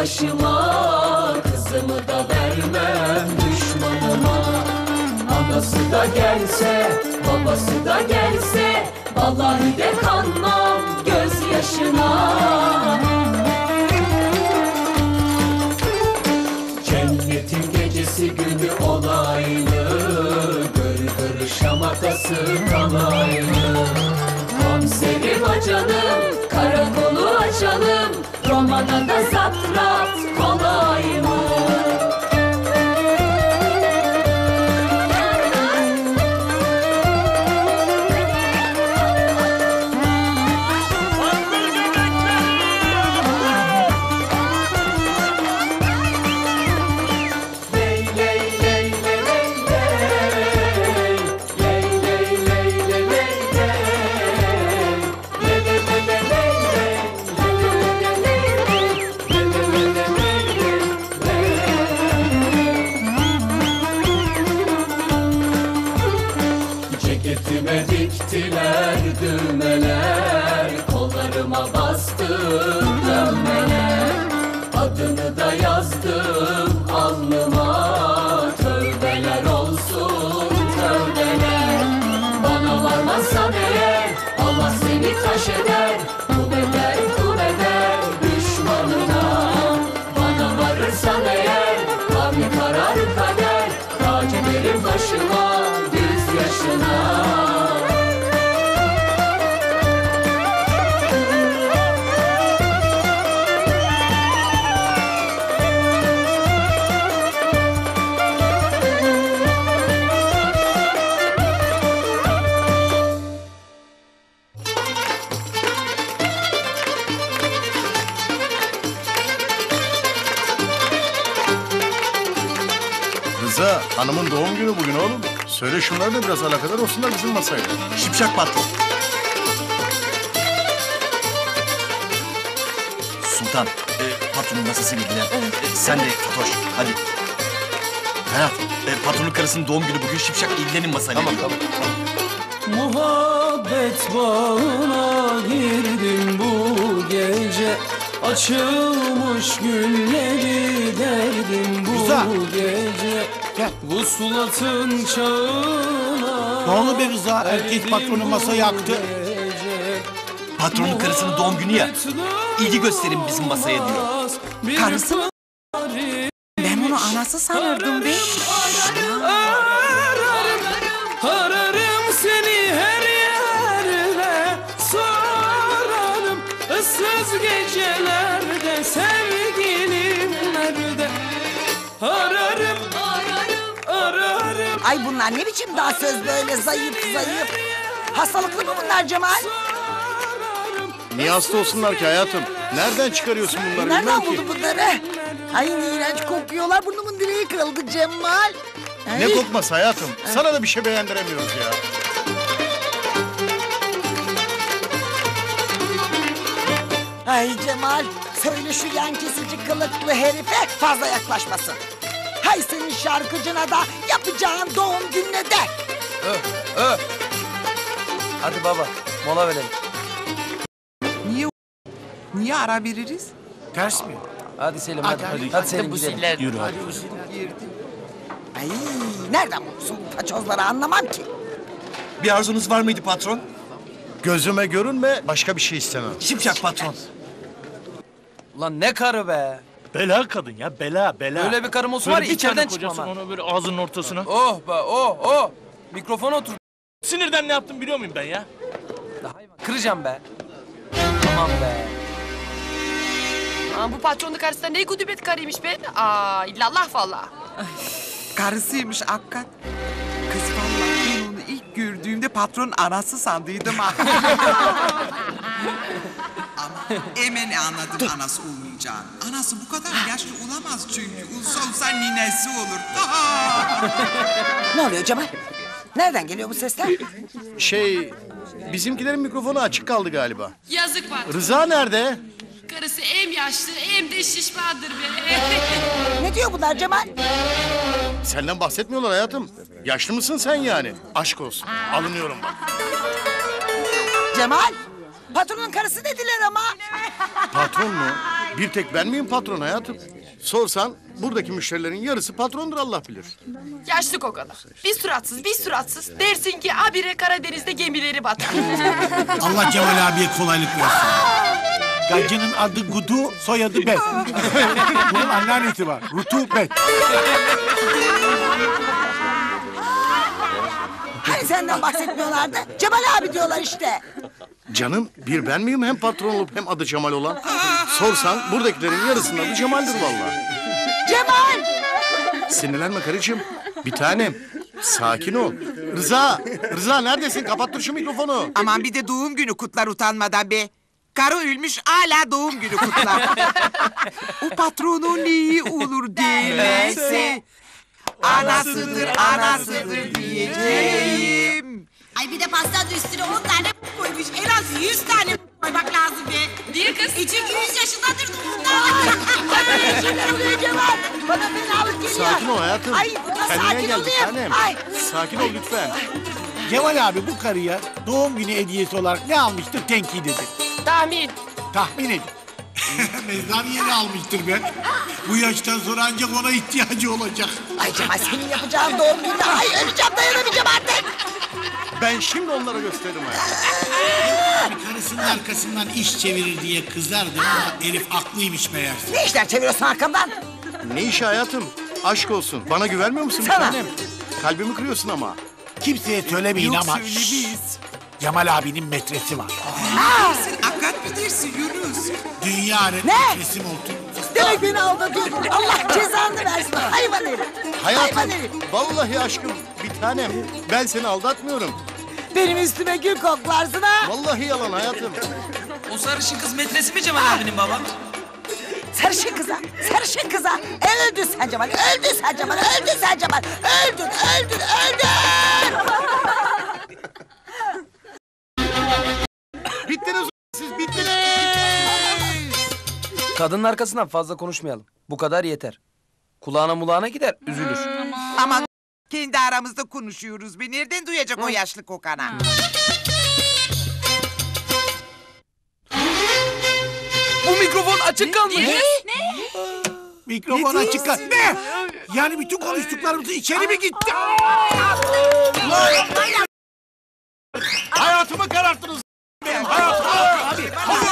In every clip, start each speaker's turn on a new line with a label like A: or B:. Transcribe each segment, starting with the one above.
A: başıma, kızımı da vermem düşmanıma. Anası da gelse, babası da gelse, vallahi de kanmam gözyaşına. Cennetin gecesi günü olaylı, gırgır şamatası kalaylı. Komiserim açalım, karakolu açalım, romana da zaptrat kolay mı? Ceketime diktiler düğmeler, kollarıma bastım dönmeler. Adını da yazdım alnıma, tövbeler olsun tövbeler. Bana varmazsan eğer Allah seni taş eder, kul eder düşmanına. Bana varırsan eğer kavmi karar kader, tac ederim başıma düz yaşına.
B: Rıza, hanımın doğum günü bugün oğlum. Söyle şunlar da biraz alakadar olsunlar bizim masayla.
C: Şipşak patron. Sultan, patronun masasıyla ilgilen. Sen de Fatoş, hadi. Ferhat, patronun karısının doğum günü bugün, Şipşak ilgilenin masayla.
B: Tamam.
A: Muhabbet bağına girdim bu gece, açılmış gülleri derdim bu
D: Rıza.
A: gece.
D: Gel.
A: Vuslatın çağına.
D: Ne oldu be Rıza? Erkek patronu masayı yaktı.
C: Patronun karısının doğum günü ya. İlgi gösterin bizim masaya diyor.
E: Karısı mı? Ben bunu anası sanırdım be.
A: Ararım seni her yerde, sorarım ıssız gecelerde, sevgilim nerede? Ararım.
E: Ay bunlar ne biçim daha söz böyle zayıf. Hastalıklı mı bunlar Cemal?
B: Niye hasta olsunlar ki hayatım? Nereden çıkarıyorsun bunları
E: Nereden
B: bilmem ki.
E: buldu bunları? Ay ne iğrenç kokuyorlar, burnumun direği kırıldı Cemal. Ay.
B: Ne kokması hayatım? Sana da bir şey beğendiremiyoruz ya.
E: Ay Cemal, söyle şu yan kesici kılıklı herife fazla yaklaşmasın. Hay senin şarkıcına da yapacağın doğum gününe de.
F: Hadi baba, mola verelim.
G: Niye ara veririz?
D: Ters mi?
F: Hadi Selim, hadi Selim gidelim.
D: Yürü hadi.
E: Ay nereden bulursun bu paçozları anlamam ki.
C: Bir arzunuz var mıydı patron?
B: Gözüme görünme, başka bir şey istemem.
C: Şipşak patron.
F: Ulan ne karı be.
H: Bela kadın ya, bela.
F: Öyle bir karım olsa var ya içeriden çıkmam ha.
H: Onu böyle ağzının ortasına.
F: Oh be, oh. Mikrofona otur.
H: Sinirden ne yaptım biliyor muyum ben ya?
F: Hayvan, kıracağım be. Aman be.
I: Aa, bu patronun karısı da ne gudubet karıymış be. İllallah vallahi.
G: Karısıymış hakikat. Kız vallahi ben onu ilk gördüğümde patron anası sandıydım ha. Ama hemen anladım anası olmayacağını. Anası bu kadar yaşlı olamaz çünkü. Olsa ninesi olur.
E: Ne oluyor Cemal? Nereden geliyor bu sesler?
B: Bizimkilerin mikrofonu açık kaldı galiba.
I: Yazık patron.
B: Rıza nerede?
I: Karısı hem yaşlı hem de şişmandır be.
E: Ne diyor bunlar Cemal?
B: Senden bahsetmiyorlar hayatım. Yaşlı mısın sen yani? Aşk olsun. Alınıyorum bak.
E: Cemal, Patronun karısı dediler ama.
B: Patron mu? Bir tek ben miyim patron hayatım? Sorsan buradaki müşterilerin yarısı patrondur Allah bilir.
I: Yaşlı kokala. Bir suratsız. Dersin ki abire Karadeniz'de gemileri batar.
D: Allah Cemal abiye kolaylık versin. Gacının adı Gudu, soyadı Bet. Bunun anneannesi var. Rutubet.
E: Hani senden bahsetmiyorlardı? Cemal abi diyorlar işte.
B: Canım bir ben miyim hem patron olup hem adı Cemal olan? Sorsan buradakilerin yarısının adı Cemal'dir vallahi.
E: Cemal!
B: Sinirlenme karıcığım. Bir tanem. Sakin ol. Rıza neredesin? Kapattır şu mikrofonu.
G: Aman bir de doğum günü kutlar utanmadan be. Karı ölmüş hala doğum günü kutlar. O patronun neyi olur değilse anasıdır diyeceğim.
J: Ay bir de pastanın üstüne 10 tane koymuş. En az 100 tane koymak lazım be.
I: Niye kız?
J: Çünkü 100 yaşındadır.
E: Ay şeyler oluyor Cemal. Bana fenalık geliyor.
B: Sakin ol hayatım.
E: Ay burada
B: Kendine
E: sakin
B: gel bir
E: olayım.
B: tanem.
E: Ay.
B: Sakin ol lütfen.
D: Cemal abi bu karıya doğum günü hediyesi olarak ne almıştır tenkit edin.
I: Tahmin.
D: Tahmin edin. Mezar yeri almıştır be. Bu yaştan sonra ancak ona ihtiyacı olacak.
E: Ay Cemal senin yapacağın doğum günü. Ay öleceğim dayanamayacağım artık.
B: Ben şimdi onlara gösteririm hayatım.
D: Karısının arkasından iş çevirir diye kızardım ama herif aklıymış meğer.
E: Ne işler çeviriyorsun arkamdan?
B: Ne işi hayatım? Aşk olsun. Bana güvenmiyor musun bir
E: Sana.
B: tanem? Kalbimi kırıyorsun ama.
D: Kimseye söylemeyin
G: Yok
D: ama.
G: söylemeyiz.
D: Cemal abinin metresi var.
G: Sen hakikat mi dersin Yunus?
D: Dünya alet
E: Ne?
D: metresim oldu.
E: Demek beni aldatıyordun. Allah cezanı versin. Hayvan herif. Hayvan
B: Hayatım,
E: herif.
B: vallahi aşkım bir tanem. Ben seni aldatmıyorum.
E: Benim üstüme gül koklarsın ha.
B: Vallahi yalan hayatım.
F: O sarışın kız metresi mi Cemal abinin baba?
E: Sarışın kıza. Öldün sen Cemal, öldün sen Cemal. Öldün.
B: Bittiniz siz bittiniz.
F: Kadının arkasından fazla konuşmayalım. Bu kadar yeter. Kulağına mulağına gider, üzülür.
G: Aman kendi aramızda konuşuyoruz be. Nereden duyacak o yaşlı kokana?
F: Bu mikrofon açık kalmış.
D: Mikrofon açık kal. Ne? Yani bütün konuştuklarımız içeri mi gitti?
B: Hayatımı kararttınız. Benim hayatımı. Abi.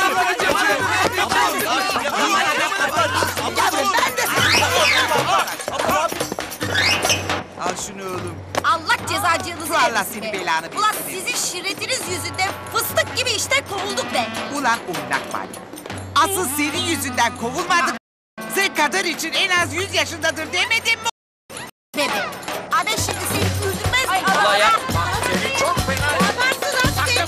G: Al şunu oğlum.
J: Allah cezacığınızı
G: Allah
J: vermesin
G: senin
J: be.
G: belanı
J: Ulan
G: versin be.
J: sizin şirretiniz yüzünden fıstık gibi işte kovulduk be.
G: Ulan oynak var. Asıl senin yüzünden kovulmadık. Sen kadın için en az 100 yaşındadır demedin mi?
J: Bebe. Abi şimdi seni öldürmez mi?
F: Allah ya.
J: Seni çok fena. Yaparsın artık.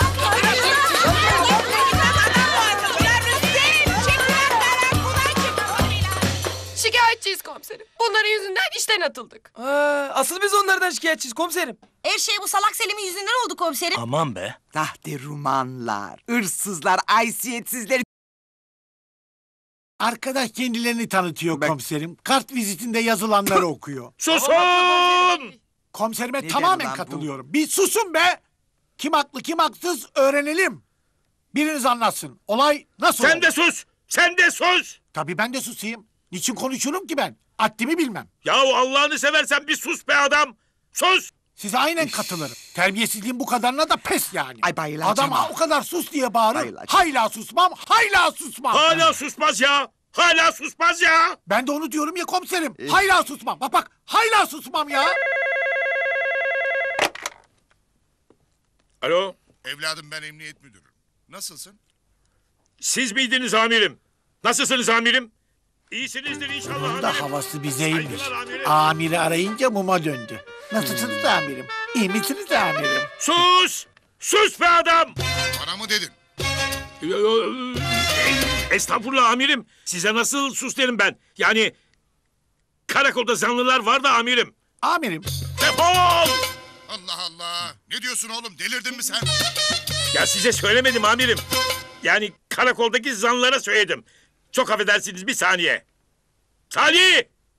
I: Şikayetçiyiz komiserim. Bunların yüzünden işten atıldık.
F: Asıl biz onlardan şikayetçiyiz komiserim.
J: Her şey bu salak Selim'in yüzünden oldu komiserim.
H: Aman be.
G: Sahterumanlar, hırsızlar, haysiyetsizler.
D: Arkadaş kendilerini tanıtıyor komiserim. Kart vizitinde yazılanları okuyor.
H: Susun!
D: Komiserime
G: Nedir
D: tamamen
G: lan bu?
D: katılıyorum. Bir susun be! Kim haklı kim haksız öğrenelim. Biriniz anlatsın. Olay nasıl
H: Sen
D: oldu?
H: de sus! Sen de sus!
D: Tabii ben de susayım. Niçin konuşurum ki ben? Haddimi bilmem.
H: Yahu Allah'ını seversen bir sus be adam! Sus!
D: Size aynen katılırım. Terbiyesizliğin bu kadarına da pes yani.
G: Ay bayılacağım
D: Adam
G: ha.
D: o kadar sus diye bağırır.
G: Bayılacağım.
D: Hayla susmam, hayla susmam.
H: Hala susmaz ya! Hala susmaz ya!
D: Ben de onu diyorum ya komiserim. Hayla susmam. Bak hayla susmam ya.
H: Alo,
K: Evladım ben emniyet müdürüm. Nasılsın?
H: siz miydiniz amirim? Nasılsınız amirim? İyisinizdir inşallah
D: Bunun da
H: amirim.
D: havası bizeymiş.
H: Saygılar amirim.
D: Amiri arayınca muma döndü. Nasılsınız amirim? İyi misiniz amirim?
H: Sus! Sus be adam!
K: Bana mı dedin?
H: Estağfurullah amirim. Size nasıl sus derim ben? Yani karakolda zanlılar var da amirim.
D: Amirim.
H: Defol!
K: Allah Allah. Ne diyorsun oğlum? Delirdin mi sen?
H: Ya size söylemedim amirim. Yani karakoldaki zanlılara söyledim. Çok affedersiniz bir saniye. Salih!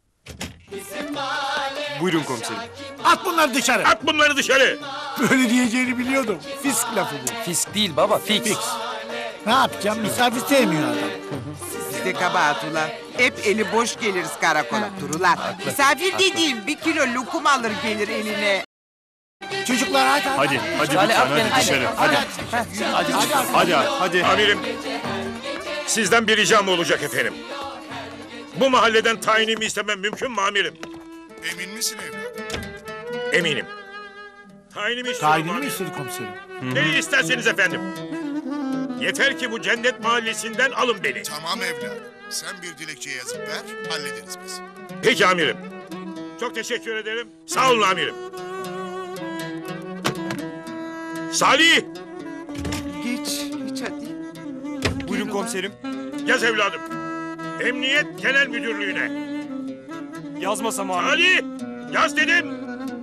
B: Buyurun komiserim.
D: At bunları dışarı.
H: At bunları dışarı.
D: Böyle diyeceğini biliyordum. Fisk lafı bu.
F: Fisk değil baba, fix.
D: Fix. Ne yapacağım? Misafir sevmiyor adam.
G: Siz de kabahat ulan. Hep eli boş geliriz karakola. Dur ulan. Misafir dediğim 1 kilo lokum alır gelir eline.
D: Çocuklar hadi.
F: Hadi Salih at beni dışarı.
H: Hadi. Amirim, sizden bir ricam olacak efendim. Bu mahalleden tayinimi istemem mümkün mü amirim?
K: Emin misin evladım?
H: Eminim. Tayinimi istiyorum
D: Tayinini mi
H: amirim.
D: istedi komiserim?
H: Neyi isterseniz efendim. Yeter ki bu cennet mahallesinden alın beni.
K: Tamam evladım. Sen bir dilekçe yazıp ver, hallederiz biz.
H: Peki amirim. Çok teşekkür ederim. Sağ olun amirim. Salih!
G: Geç hadi.
C: Buyurun komiserim.
H: Yaz evladım. Emniyet Genel Müdürlüğü'ne.
C: Yazmasam abi.
H: Salih! Yaz dedim.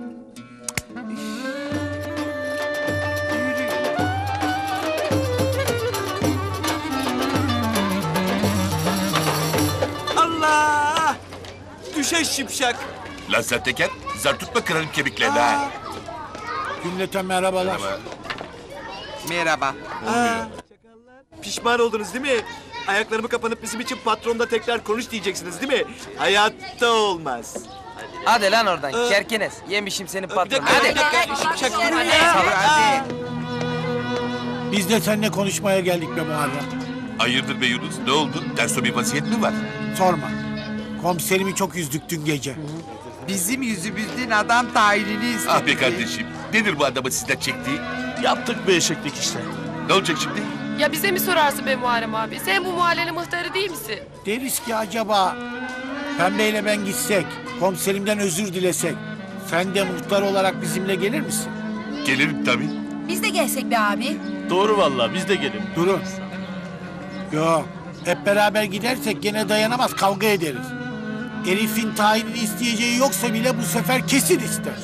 C: Allah! Düşe şipşak.
L: Lan sen teker, zar tutma kırarım kemiklerini ha.
D: Cümleten merhabalar.
G: Merhaba.
C: Pişman oldunuz değil mi? Ayaklarımı kapanıp bizim için patronda tekrar konuş diyeceksiniz değil mi? Hayatta olmaz.
F: Hadi lan oradan kerkenes. Yemişim senin patronu. Hadi.
C: Şipşak.
G: Hadi.
D: Biz de seninle konuşmaya geldik be Muharrem.
L: Hayırdır be Yunus, ne oldu? Terso bir vaziyet mi var?
D: Sorma. Komiserimi çok üzdük dün gece.
G: Bizim yüzümüzden adam tayinini istedi.
L: Ah be kardeşim, nedir bu adamın sizden çektiği?
C: Yaptık be eşeklik işte.
L: Ne olacak şimdi?
I: Ya bize mi sorarsın be Muharrem abi? Sen bu mahallenin muhtarı değil misin?
D: Deriz ki acaba Pembe'yle ben gitsek, komiserimden özür dilesek, sen de muhtar olarak bizimle gelir misin?
L: Gelirim tabii.
J: Biz de gelsek be abi.
C: Doğru vallahi biz de gelin.
D: Durun. Yok, hep beraber gidersek gene dayanamaz, kavga ederiz. Herifin tayinini isteyeceği yoksa bile bu sefer kesin ister.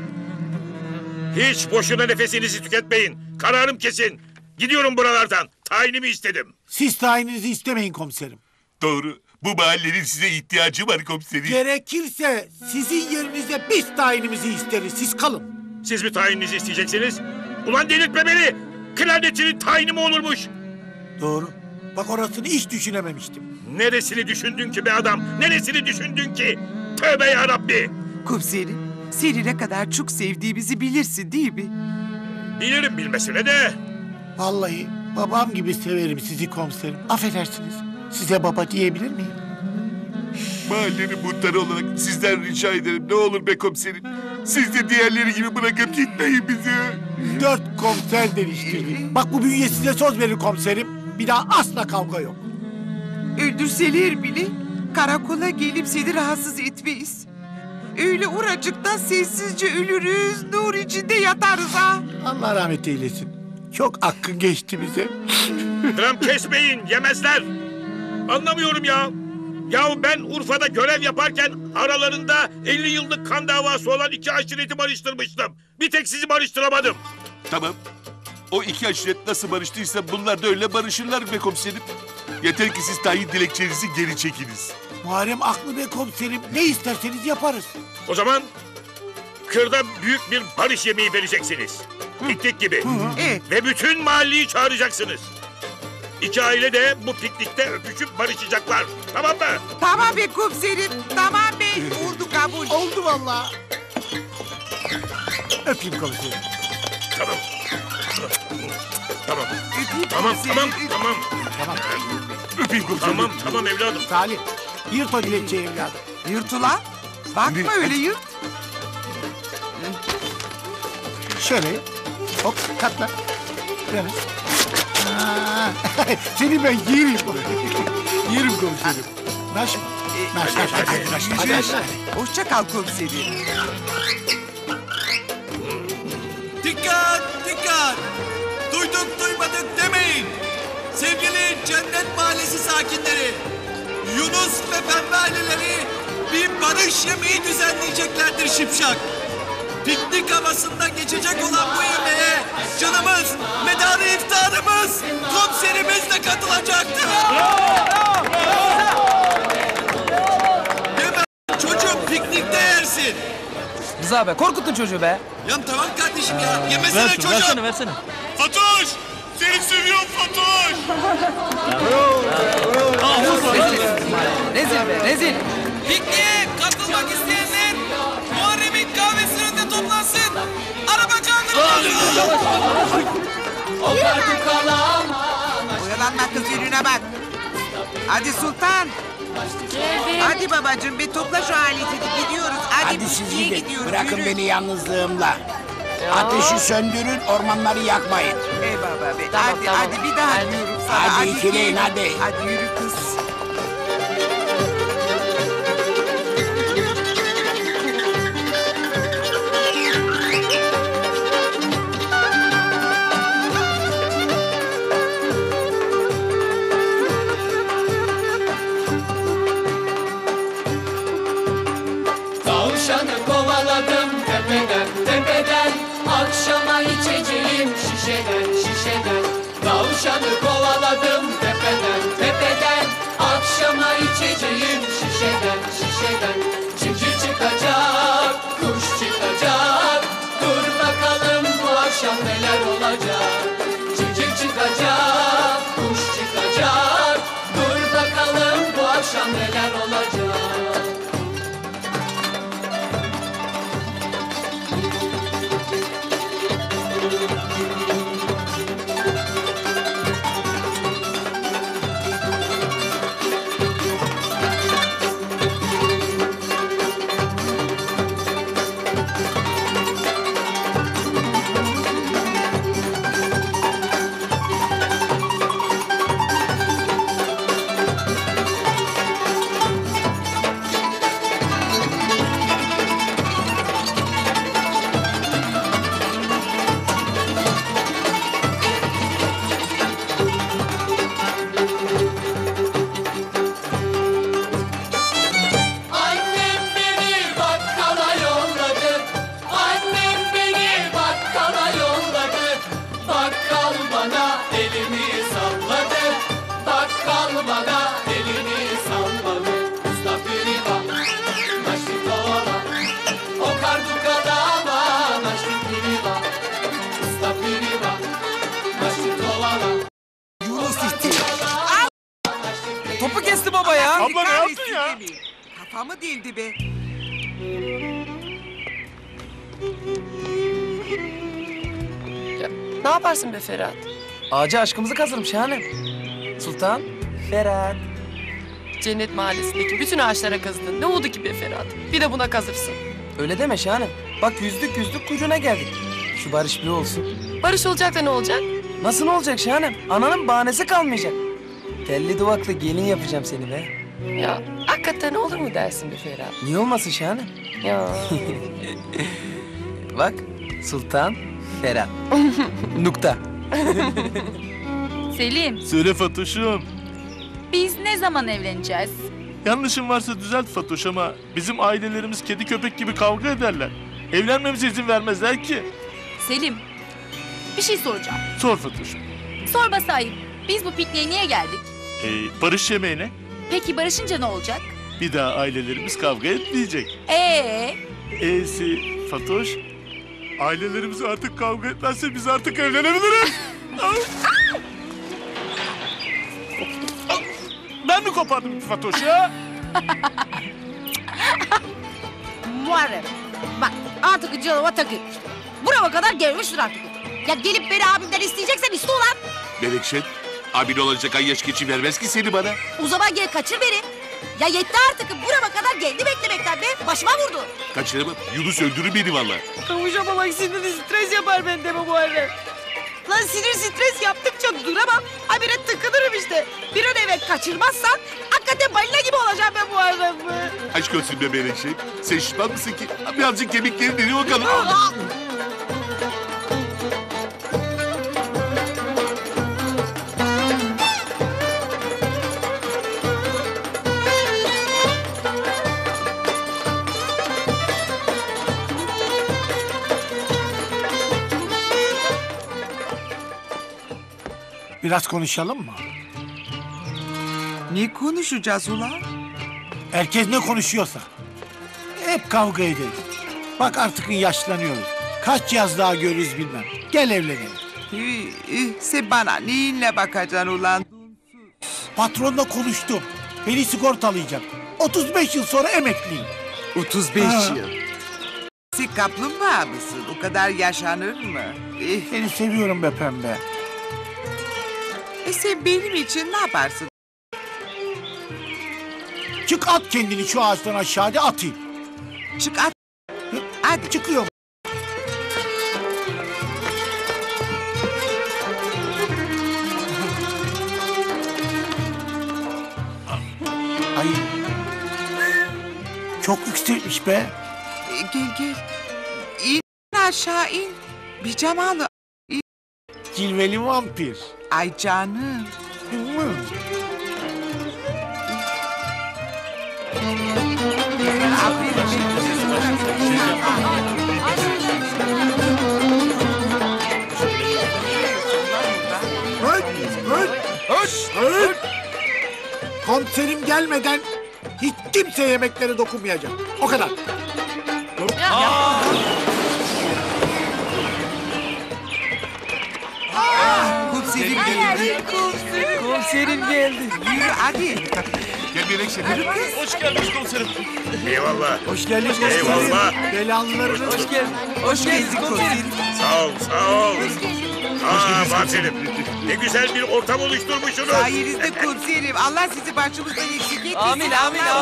H: Hiç boşuna nefesinizi tüketmeyin. Kararım kesin. Gidiyorum buralardan. Tayinimi istedim.
D: Siz tayininizi istemeyin komiserim.
L: Doğru, bu mahallenin size ihtiyacı var komiserim.
D: Gerekirse sizin yerinize biz tayinimizi isteriz, siz kalın.
H: Siz mi tayininizi isteyeceksiniz? Ulan delirtme beni. Klarnetçinin tayini mi olurmuş?
D: Doğru. Bak orasını hiç düşünememiştim.
H: Neresini düşündün ki be adam? Neresini düşündün ki? Tövbe yarabbi.
G: Komiserim, seni ne kadar çok sevdiğimizi bilirsin değil mi?
H: Bilirim bilmesine de.
D: Vallahi babam gibi severim sizi komiserim. Affedersiniz. Size baba diyebilir miyim?
L: Mahallenin muhtarı olarak sizden rica ederim. Ne olur be komiserim. Siz de diğerleri gibi bırakıp gitmeyin bizi.
D: 4 komiser değiştirdik. Bak bu bünye size söz verir komiserim. Bir daha asla kavga yok.
G: Öldürseler bile karakola gelip seni rahatsız etmeyiz. Öyle oracıkta sessizce ölürüz, nur içinde yatarız ha.
D: Allah rahmet eylesin. Çok hakkın geçti bize.
H: Dram kesmeyin, yemezler. Anlamıyorum ya. Ya ben Urfa'da görev yaparken aralarında 50 yıllık kan davası olan 2 aşireti barıştırmıştım. Bir tek sizi barıştıramadım.
L: Tamam. O 2 aşiret nasıl barıştıysa bunlar da öyle barışırlar be komiserim. Yeter ki siz tayin dilekçenizi geri çekiniz.
D: Muharrem aklı be komiserim. Ne isterseniz yaparız.
H: O zaman kırda büyük bir barış yemeği vereceksiniz. Piknik gibi.
G: Evet.
H: Ve bütün mahalleyi çağıracaksınız. 2 aile de bu piknikte öpüşüp barışacaklar. Tamam mı?
G: Tamam be komiserim, tamam be. Oldu kabul.
D: Oldu vallahi. Öpeyim komiserim.
H: Tamam. Tamam.
G: Öpeyim
H: Tamam,
G: komiserim,
H: tamam,
G: öpeyim.
H: tamam.
D: Tamam.
L: Öpeyim komiserim.
H: Tamam, tamam evladım.
D: Salih, yırt o dilekçeyi evladım.
G: Yırt ulan. Bakma öyle yırt.
D: Şöyle. Hop katla. Böyle. Aa, seni ben yerim. Yerim komiserim. Naş mı? Naş. Hadi.
G: Hoşça kal komiserim.
C: Dikkat dikkat. Duyduk duymadık demeyin. Sevgili Cennet Mahallesi sakinleri. Yunus ve Pembe aileleri bir barış yemeği düzenleyeceklerdir şipşak. Piknik havasında geçecek olan bu yemeğe canımız, medarı iftarımız, komiserimiz de katılacaktır. Hemen çocuğum piknikte yersin.
F: Rıza be korkutun çocuğu be.
C: Ya tamam kardeşim ya, yemesene çocuğum.
F: Versene.
L: Fatoş! Sen seni seviyorum Fatoş.
F: Rezil be rezil.
A: Pikniğe katılmak isteyenler Muharrem'in kahvesinin önünde toplansın. Araba çağırın.
G: Oyalanma kız yönüne bak. Hadi Sultan. Hadi babacığım bir topla şu aleti. Gidiyoruz.
D: Hadi siz
G: pikniğe
D: gidin.
G: gidiyoruz.
D: Bırakın
G: Yürü.
D: beni yalnızlığımla. Ateşi söndürün, ormanları yakmayın.
G: Ey baba be.
I: Tamam,
G: hadi
I: tamam.
G: hadi bir daha
I: Hadi.
G: diyorum sana.
D: Hadi ikileyin,
G: gel.
D: hadi.
G: Hadi yürü kız.
A: Tavşanı kovaladım tepeden tepeden. Akşama içeceğim şişeden şişeden. Tavşanı kovaladım tepeden tepeden. Akşama içeceğim şişeden şişeden. Civciv çıkacak, kuş çıkacak. Dur bakalım bu akşam neler olacak. Civciv çıkacak, kuş çıkacak. Dur bakalım bu akşam neler olacak. Annem beni bakkala yolladı. Annem beni bakkala yolladı. Bakkal bana elini salladı. Bakkal bana elini salladı. Usta piriva, naşti tola. O kardukadama, naşti piriva. Usta piriva, naşti tola.
F: Topu kesti baba ya.
L: Abla ne yaptın ya?
G: Kafamı değildi be.
I: Ya, ne yaparsın be Ferhat?
F: Ağaca aşkımızı kazırım şahanem. Sultan, Ferhat.
I: Cennet mahallesindeki bütün ağaçlara kazıdın. Ne oldu ki be Ferhat? Bir de buna kazırsın.
F: Öyle deme şahanem. Bak yüzdük kuyruğuna geldik. Şu barış bir olsun.
I: Barış olacak da ne olacak?
F: Nasıl ne olacak şahanem? Ananın bahanesi kalmayacak. Telli duvaklı gelin yapacağım seni be.
I: Ya hakikaten olur mu dersin be Ferhat?
F: Niye olmasın şahanem?
I: Ya.
F: Bak Sultan, Ferhat. Nokta.
M: Selim,
L: Söyle Fatoş'um.
M: biz ne zaman evleneceğiz?
L: Yanlışım varsa düzelt Fatoş ama bizim ailelerimiz kedi köpek gibi kavga ederler. Evlenmemize izin vermezler ki.
M: Selim, bir şey soracağım.
L: Sor Fatoş'um.
M: Sorma sahip, biz bu pikniğe niye geldik?
L: Barış yemeğine
M: Peki barışınca ne olacak?
L: bir daha ailelerimiz kavga etmeyecek. E'si Fatoş. Ailelerimiz artık kavga etmezse biz artık evlenebiliriz. Ben mi kopardım Fatoş ya?
J: Muharrem. Bak artık canıma takılmış. Burama kadar gelmiştir artık. Ya gelip beni abimden isteyeceksen iste ulan.
L: Melekşen, abin olacak ay yaş geçi vermez ki seni bana.
J: O zaman gel kaçır beni. Ya yetti artık burama kadar geldi beklemekten be. Başıma vurdu.
L: Kaçıramam. Yunus öldürür beni valla.
J: Kavuşamamak sinirli stres yapar bende bu Muharrem. Lan sinir stres yaptıkça duramam. Habire tıkınırım işte. Bir an eve kaçırmazsan hakikaten balina gibi olacağım ben Muharrem.
L: Aşk olsun be Melekşen. Sen şişman mısın ki? Birazcık kemiklerini dene bakalım.
D: Biraz konuşalım mı?
G: Ne konuşacağız ulan?
D: Herkes ne konuşuyorsa. Hep kavga ederiz. Bak artık yaşlanıyoruz. Kaç yaz daha görürüz bilmem. Gel evlenelim.
G: Sen bana neyinle bakacaksın ulan?
D: Patronla konuştum. Beni sigortalayacak. 35 yıl sonra emekliyim.
G: 35 yıl. Sen kaplumbağa mısın? O kadar yaşanır mı?
D: Seni seviyorum be pembe.
G: Sen benim için ne yaparsın?
D: Çık at kendini şu ağaçtan aşağıda atayım.
G: Çık at. Hadi.
D: Çıkıyorum. Ay. Çok yüksekmiş be.
G: Gel. İn aşağı in. Bir camalı.
D: Cilveli vampir.
G: Ay canım.
D: Komiserim gelmeden hiç kimse yemeklere dokunmayacak. O kadar.
G: Komiserim geldi.
F: Komiserim geldi.
G: Yürü hadi.
K: Gel Melekşe.
L: Hoş geldiniz komiserim.
H: Eyvallah.
D: Hoş geldiniz.
H: Eyvallah.
D: Belanlarınız.
F: Hoş geldin. Hoş geldin komiserim.
H: Sağ ol. Vampir'im. Ne güzel bir ortam oluşturmuşsunuz.
G: Sayenizde komiserim. Allah sizi başımızdan eksik etmesin.
F: Amin.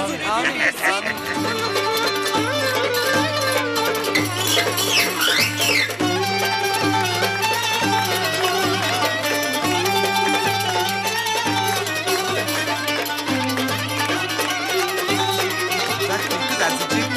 G: Bak kız azıcık.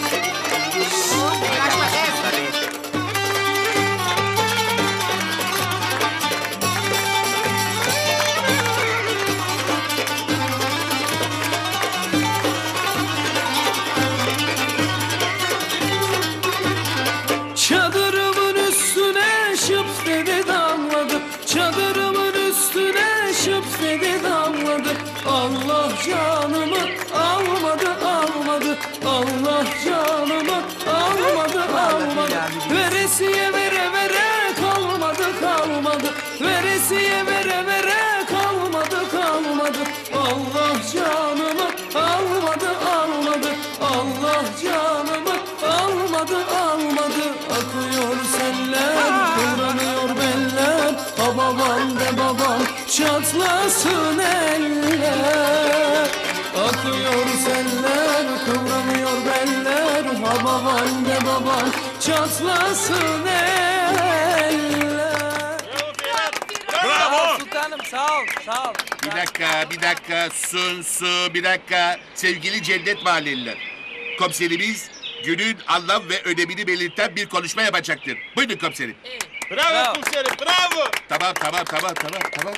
F: Çadırımın üstüne şıps dedi damladı. Çadırımın üstüne şıps dedi damladı. Allah canımı almadı. Allah canımı almadı. Veresiye vere kalmadı. Veresiye vere kalmadı. Allah canımı almadı. Allah canımı almadı. Akıyor seller, kıvranıyor beller. Babam de babam çatlasın eller. Akıyor seller, kıvranıyor beller. Babam de babam çatlasın eller.
H: Bravo.
F: Sultanım sağ ol.
B: Bir dakika. Su, bir dakika. Sevgili Cennet Mahalleliler. Komiserimiz günün anlam ve önemini belirten bir konuşma yapacaktır. Buyurun komiserim.
L: Bravo komiserim, bravo.
B: Tamam.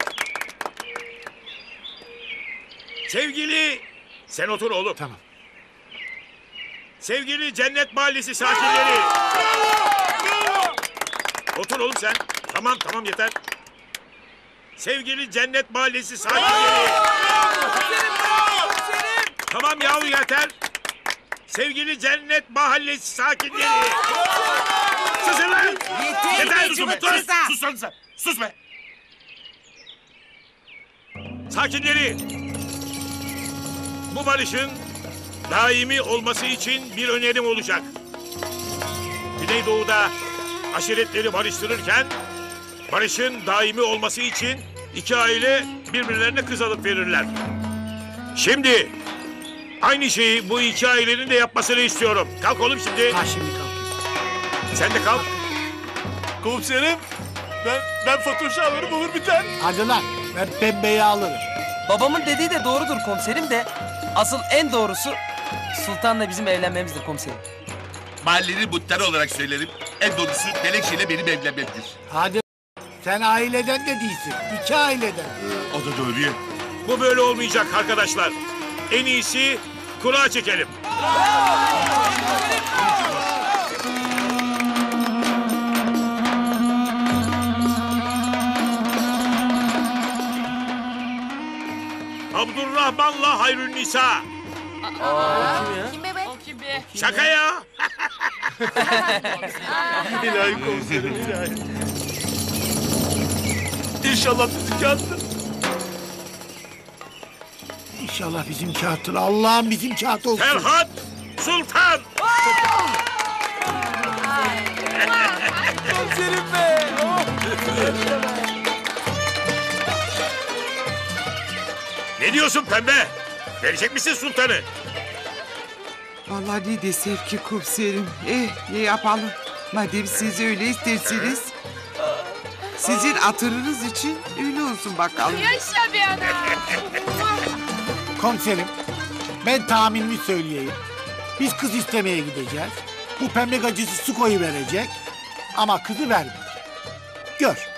H: Sevgili... Sen otur oğlum.
D: Tamam.
H: Sevgili Cennet Mahallesi sakinleri. Otur oğlum sen. Tamam yeter. Sevgili Cennet Mahallesi sakinleri. Tamam yahu yeter. Sevgili Cennet Mahallesi sakinleri. Susun lan. Yeter susun be. Sus be. Sakinleri. Bu barışın daimi olması için bir önerim olacak. Güneydoğu'da aşiretleri barıştırırken barışın daimi olması için iki aile birbirlerine kız alıp verirler. Şimdi aynı şeyi bu iki ailenin de yapmasını istiyorum. Kalk oğlum şimdi.
D: Ha şimdi kalk.
H: Sen de kalk.
L: Komiserim, ben Fatoş'u alırım olur biter.
D: Hadi lan ben pembeyi alırım.
F: Babamın dediği de doğrudur komiserim de asıl en doğrusu Sultan'la bizim evlenmemizdir komiserim.
B: Mahallenin muhtarı olarak söylerim. En doğrusu Melekşe ile benim evlenmemdir.
D: Hadi sen aileden de değilsin. İki aileden.
B: O da doğru ya.
H: Bu böyle olmayacak arkadaşlar. En iyisi kura çekelim. Abdurrahman'la Hayrünnisa.
I: Kim be? O kim be?
H: Şaka ya.
L: İlahi komiserim, ilahi. İnşallah bizim kağıttır.
D: İnşallah bizim kağıttır. Allah'ım bizim kağıt olsun.
H: Ferhat Sultan.
F: Komiserim be.
H: Ne diyorsun pembe? Verecek misin sultanı?
G: Vallahi ne desem ki komiserim. Ne yapalım? Madem siz öyle isterseniz. Sizin hatırınız için öyle olsun bakalım.
I: Yaşa bir ana.
D: Komiserim, ben tahminimi söyleyeyim. Biz kız istemeye gideceğiz. Bu pembe gacısı su koyu verecek. Ama kızı vermeyecek. Gör.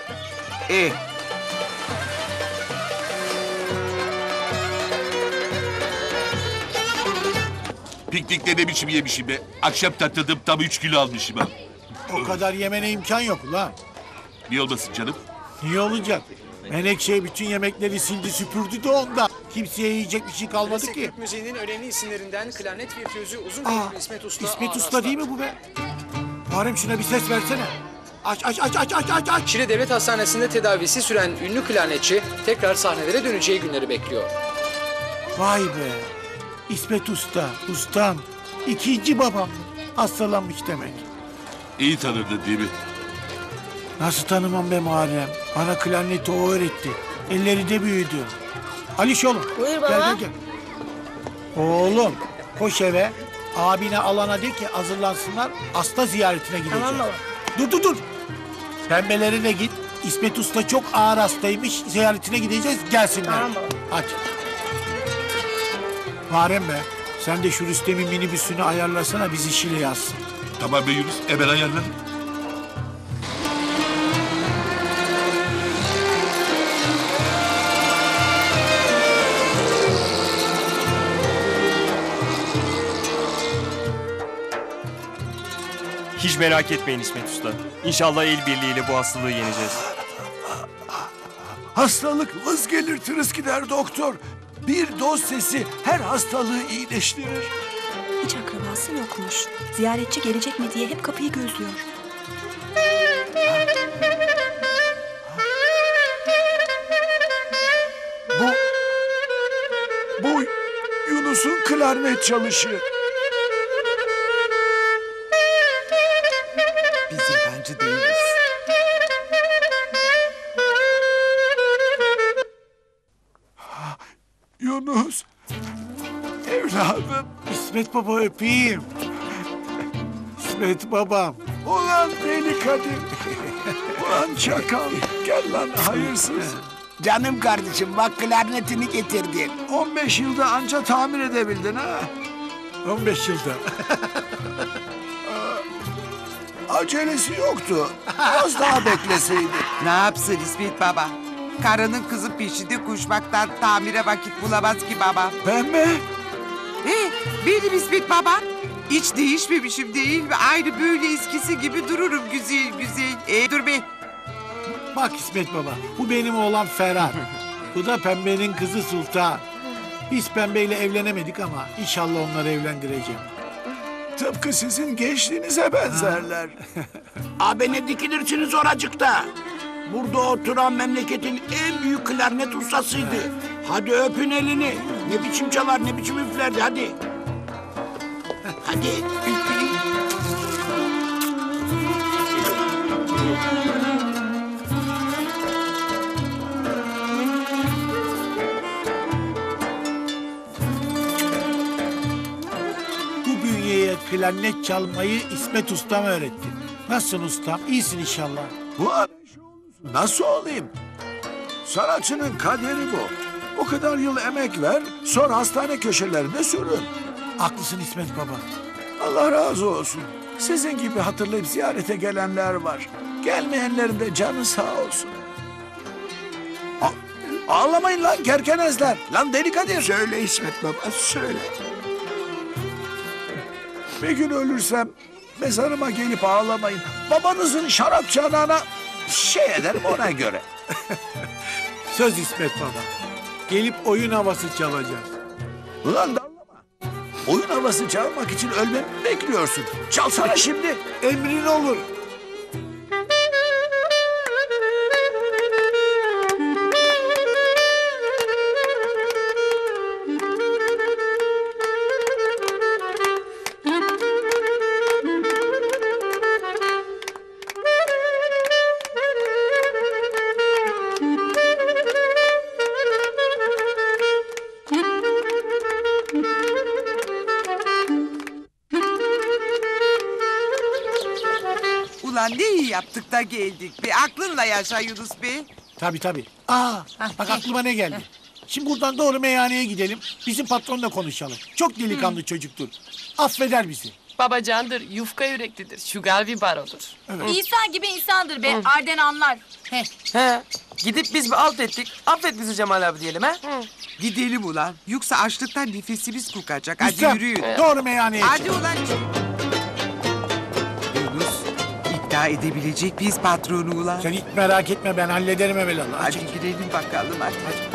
B: Piknikte ne biçim yemişim be. Akşam tattırdım tam 3 kilo almışım ha.
D: O kadar yemene imkan yok ulan.
B: Niye olmasın canım?
D: Niye olacak? Menekşe bütün yemekleri sildi süpürdü de ondan. Kimseye yiyecek bir şey kalmadı
N: Klasik
D: ki.
N: Türk müziğinin önemli isimlerinden klarnet virtüözü uzun kayıtlı İsmet Usta.
D: İsmet Usta değil mi bu be? Muharrem şuna bir ses versene. Aç.
N: Şile Devlet Hastanesi'nde tedavisi süren ünlü klarnetçi tekrar sahnelere döneceği günleri bekliyor.
D: Vay be. İsmet Usta, ustam. İkinci babam. Hastalanmış demek.
B: İyi tanırdın değil mi?
D: Nasıl tanımam be Muharrem? Bana klarneti o öğretti. Elleri de büyüdü. Aliş oğlum.
J: Buyur baba.
D: Gel. Oğlum koş eve. Abine alana de ki hazırlansınlar. Hasta ziyaretine gideceğiz.
J: Tamam baba.
D: Dur. Pembelerine git. İsmet Usta çok ağır hastaymış. Ziyaretine gideceğiz. Gelsinler.
J: Tamam baba.
D: Hadi. Muharrem be. Sen de şu Rüstem'in minibüsünü ayarlasana. Bizi Şile yazsın.
B: Tamam be Yunus. Hemen ayarladım.
O: Hiç merak etmeyin İsmet Usta. İnşallah el birliğiyle bu hastalığı yeneceğiz.
P: Hastalık vız gelir tırıs gider doktor. Bir doz sesi her hastalığı iyileştirir.
Q: Hiç akrabası yokmuş. Ziyaretçi gelecek mi diye hep kapıyı gözlüyor.
P: Bu Yunus'un klarnet çalışı.
G: Biz yabancı değiliz.
P: Yunus. Evladım.
D: İsmet baba öpeyim. İsmet babam.
P: Ulan deli Kadir. Ulan çakal. Gel lan hayırsız.
R: Canım kardeşim bak klarnetini getirdin.
P: 15 yılda anca tamir edebildin ha.
D: 15 yılda.
P: Acelesi yoktu. Az daha bekleseydi.
G: Ne yapsın İsmet baba? Karının kızın peşinde koşmaktan tamire vakit bulamaz ki baba.
P: Ben mi?
G: Benim İsmet baba. Hiç değişmemişim değil mi? Aynı böyle eskisi gibi dururum güzel. Dur be.
D: Bak İsmet baba, bu benim oğlan Ferhat. Bu da Pembe'nin kızı Sultan. Biz Pembe'yle evlenemedik ama inşallah onları evlendireceğim.
P: Tıpkı sizin gençliğinize benzerler.
R: Abi ne dikilirsiniz oracıkta. Burada oturan memleketin en büyük klarnet ustasıydı. Hadi öpün elini. Ne biçim çalar ne biçim üflerdi hadi. Hadi üfleyin.
D: Bu bünyeye klarnet çalmayı İsmet Ustam öğretti. Nasılsın ustam? İyisin inşallah.
P: Bu nasıl olayım? Sanatçının kaderi bu. O kadar yıl emek ver, sonra hastane köşelerinde sürün.
D: Haklısın İsmet baba.
P: Allah razı olsun. Sizin gibi hatırlayıp ziyarete gelenler var. Gelmeyenlerin de canı sağ olsun. Ağlamayın lan kerkenezler. Lan deli Kadir.
R: Söyle İsmet baba söyle.
P: Bir gün ölürsem mezarıma gelip ağlamayın. Babanızın şarap çanağına şey ederim ona göre.
D: Söz İsmet baba. Gelip oyun havası çalacağız.
P: Ulan dallama. Oyun havası çalmak için ölmemi bekliyorsun. Çalsana şimdi.
D: Emrin olur.
G: Ulan ne iyi yaptık da geldik be. Aklınla yaşa Yunus Bey.
D: Tabii. Bak aklıma ne geldi. Şimdi buradan doğru meyhaneye gidelim. Bizim patronla konuşalım. Çok delikanlı çocuktur. Affeder bizi.
I: Babacandır, yufka yüreklidir, şugar bir barodur.
M: İnsan gibi insandır be. Arden anlar.
F: He. Gidip biz bir alt ettik. Affet bizi Cemal abi diyelim ha.
G: Gidelim ulan. Yoksa açlıktan nefesimiz kokacak. Hadi
D: Hüsam,
G: yürüyün.
D: doğru meyhaneye
G: Hadi
D: çık.
G: ulan. Yunus, ikna edebilecek miyiz patronu ulan?
D: Sen hiç merak etme, ben hallederim evvelallah.
G: Hadi girelim bakalım hadi.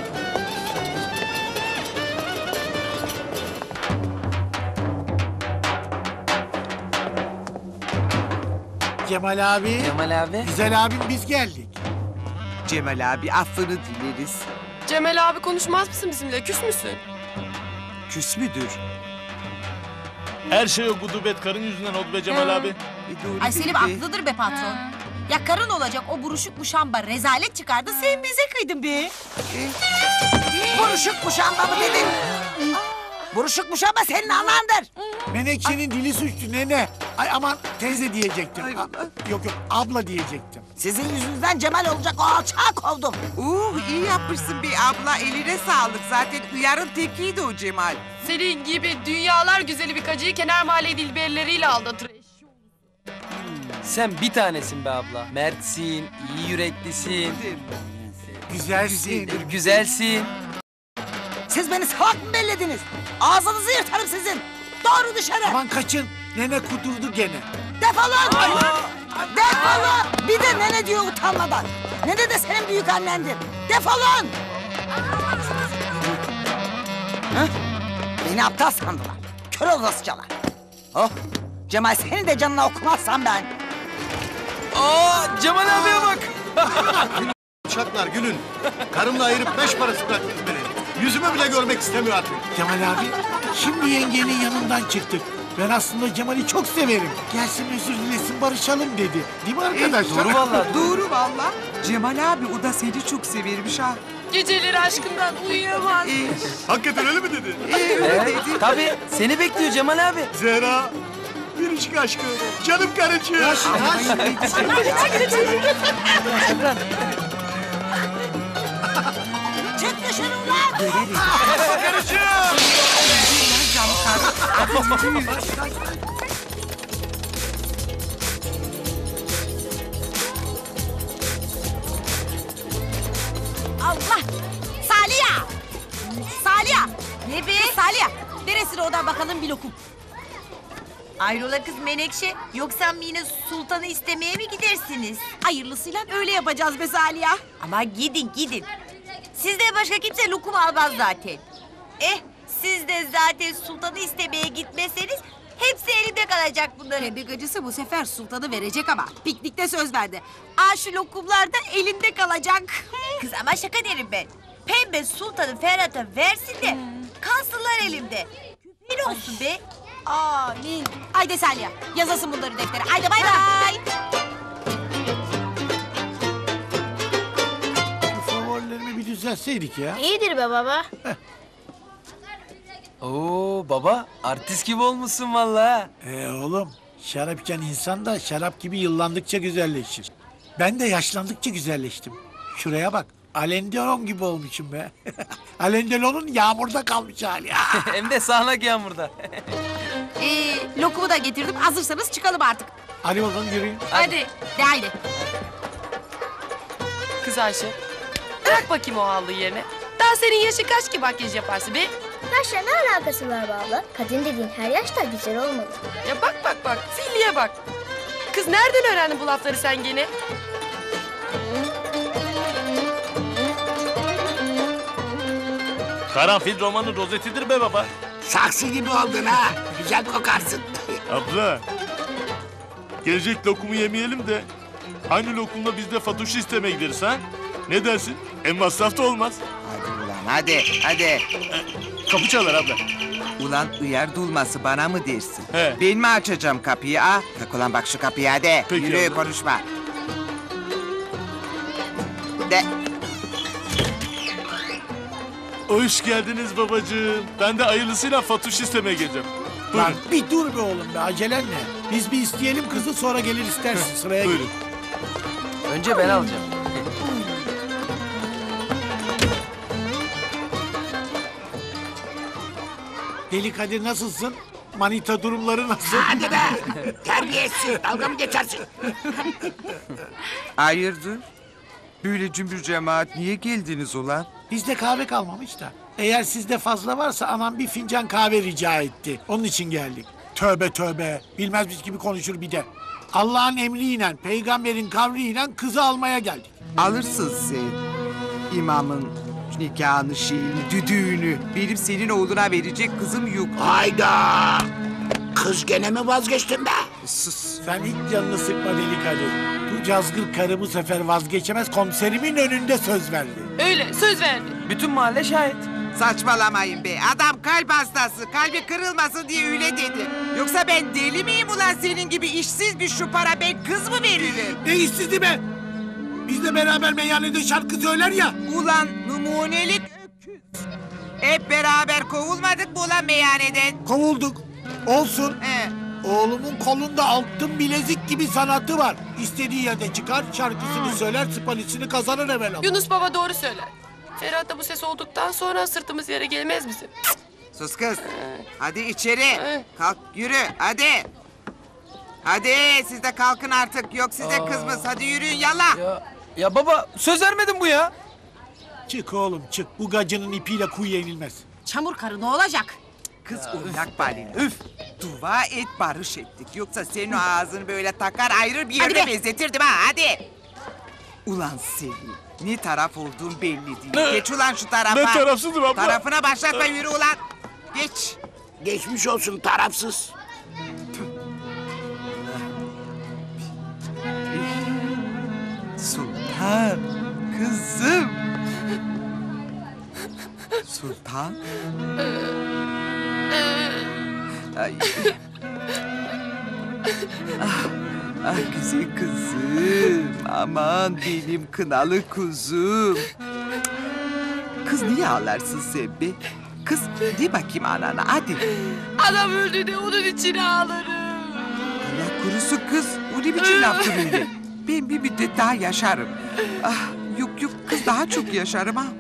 D: Cemal abi.
F: Cemal abi.
D: Güzel abim, biz geldik.
G: Cemal abi affını dileriz.
I: Cemal abi konuşmaz mısın bizimle? Küs müsün?
G: Küs müdür?
L: Her şey o gudubet karın yüzünden oldu be Cemal abi.
J: Ay Selim haklıdır be patron. Ya karın olacak o buruşuk muşamba rezalet çıkardı, sen bize kıydın be.
E: Buruşuk muşamba mı dedin? Buruşuk muşamba senin anandır.
D: Menekşe'nin dili suçtu nene. Ay aman teyze diyecektim. Yok abla diyecektim.
E: Sizin yüzünüzden Cemal olacak o alçağı kovdum.
G: İyi yapmışsın be abla, eline sağlık. Zaten uyarın tekiydi o Cemal.
I: Senin gibi dünyalar güzeli bir kacıyı kenar mahalle dilberleriyle aldatır.
F: Sen bir tanesin be abla. Mertsin, iyi yüreklisin.
D: Güzelsin.
F: Güzelsin.
E: Siz beni salak mı bellediniz? Ağzınızı yırtarım sizin. Doğru dışarı.
D: Aman kaçın. Nene kudurdu gene.
E: Defolun. Defolun. Bir de nene diyor utanmadan. Nene de senin büyük annendir. Defolun. Hah? Beni aptal sandılar. Kör olasıcalar. Oh. Cemal seni de canına okumazsam ben.
F: Cemal abiye bak.
C: Uçaklar gülün. Karımla ayırıp 5 parası bıraktınız beni. Yüzümü bile görmek istemiyor artık.
D: Cemal abi, şimdi yengenin yanından çıktık. Ben aslında Cemal'i çok severim. Gelsin özür dilesin, barışalım dedi. Değil mi arkadaşlar?
F: Doğru vallahi.
G: Doğru valla. Cemal abi o da seni çok severmiş ha.
I: Geceleri aşkından uyuyamaz.
C: Hakikaten öyle mi dedi?
G: Öyle dedi.
F: Tabii seni bekliyor Cemal abi.
C: Zehra, biricik aşkım, canım karıcığım.
E: Çık dışarı ulan.
C: Karıcığım.
J: Allah! Saliha! Saliha! Ne be? Saliha! Neresine odan bakalım bir lokum.
S: Ayrola kız Menekşe, yoksa yine sultanı istemeye mi gidersiniz?
J: Hayırlısıyla öyle yapacağız be Saliha.
S: Ama gidin. Sizden başka kimse lokum almaz zaten. Siz de zaten sultanı istemeye gitmeseniz hepsi elimde kalacak bunların.
J: Pembe gacısı bu sefer sultanı verecek ama piknikte söz verdi. Şu lokumlar da elinde kalacak.
S: Kız ama şaka derim ben. Pembe sultanı Ferhat'a versin de kalsınlar elimde. Küpün olsun be.
J: Amin. Haydi Saliha yazasın bunları deftere. Haydi bay bay.
D: Bu favorilerimi bir düzelseydik ya.
M: İyidir be baba.
F: Oo baba artist gibi olmuşsun vallahi.
D: Oğlum, şarap içen insan da şarap gibi yıllandıkça güzelleşir. Ben de yaşlandıkça güzelleştim. Şuraya bak, Alain Delon gibi olmuşum be. Alain Delon'un yağmurda kalmış hali.
F: Hem de sağanak yağmurda.
J: Lokumu da getirdim. Hazırsanız çıkalım artık.
D: Hadi oğlum yürüyün.
J: Hadi. De haydi.
I: Kız Ayşe, bırak bakayım o havluyu yerine. Daha senin yaşın kaç ki makyaj yaparsın be?
T: Yaşla ne alakası var be abla? Kadın dediğin her yaşta güzel olmalı.
I: Ya bak, zilliye bak. Kız nereden öğrendin bu lafları sen gene?
L: Karanfil romanın rozetidir be baba.
R: Saksı gibi oldun ha. Güzel kokarsın.
L: Abla. Gelecek lokumu yemeyelim de aynı lokumla biz de Fatoş'u istemeye gideriz ha? Ne dersin? En masraf da olmaz.
G: Hadi ulan hadi.
L: Kapı çalar abla.
G: Ulan uyar dulması bana mı dersin?
L: He.
G: Ben mi açacağım kapıyı ha? Tak ulan bak şu kapıyı hadi.
L: Peki
G: Yürü
L: abla.
G: konuşma. De.
L: Hoş geldiniz babacığım. Ben de hayırlısıyla Fatoş istemeye geleceğim.
D: Lan bir dur be oğlum be, acelen ne? Biz bir isteyelim kızı, sonra gelir istersin, sıraya gir.
C: Buyurun.
F: Önce ben alacağım.
D: Deli Kadir nasılsın? Manita durumları nasıl?
R: Hadi be! Terbiyesiz, dalga mı geçersin?
G: Hayırdır? Böyle cümbür cemaat niye geldiniz ulan?
D: Bizde kahve kalmamış da. Eğer sizde fazla varsa anam bir fincan kahve rica etti. Onun için geldik. Tövbe tövbe. Bilmezmiş gibi konuşur bir de. Allah'ın emriyle, peygamberin kavliyle kızı almaya geldik.
G: Alırsın sen. İmamın nikahını, şeyini, düdüğünü. Benim senin oğluna verecek kızım yok.
R: Hayda! Kız gene mi vazgeçtin be?
G: Sus.
D: Sen hiç canını sıkma Deli Kadir. Bu cazgır karı bu sefer vazgeçemez, komiserimin önünde söz verdi.
I: Öyle söz verdi.
F: Bütün mahalle şahit.
G: Saçmalamayın be. Adam kalp hastası. Kalbi kırılmasın diye öyle dedi. Yoksa ben deli miyim ulan senin gibi işsiz bir şu para ben kız mı veririm?
D: Ne işsizdi be? Biz de beraber meyhanede şarkı söyler ya.
G: Ulan numunelik öküz. Hep beraber kovulmadık mı ulan meyhaneden?
D: Kovulduk. Olsun.
G: He.
D: Oğlumun kolunda altın bilezik gibi sanatı var. İstediği yerde çıkar, şarkısını söyler, siparişini kazanır evvel.
I: Yunus Baba doğru söyler. Ferhat da bu ses olduktan sonra sırtımız yere gelmez bizim.
G: Sus kız. Hadi içeri. Kalk yürü hadi. Hadi siz de kalkın artık. Yok size kızmız. Hadi yürüyün yallah.
F: Ya baba söz vermedim bu ya.
D: Çık oğlum çık. Bu gacının ipiyle kuyuya inilmez.
J: Çamur karı ne olacak?
G: Kız oynak balina. Üf. Dua et barış ettik. Yoksa senin o ağzını böyle takar ayrı bir yerine benzetirdim ha hadi. Ulan seni. Ne taraf olduğun belli değil. Geç ulan şu tarafa.
L: Ne tarafsızım abla?
G: Tarafına başlatma yürü ulan. Geç.
R: Geçmiş olsun tarafsız.
G: Sultan. Kızım. Sultan. Ay. Ah güzel kızım. Aman benim kınalı kuzum. Kız niye ağlarsın sen be? Kız de bakayım anana hadi.
I: Adam öldü de onun için ağlarım.
G: Allah korusun kız. O ne biçim laftır öyle? Ben bir müddet daha yaşarım. Ah yok yok kız daha çok yaşarım ha.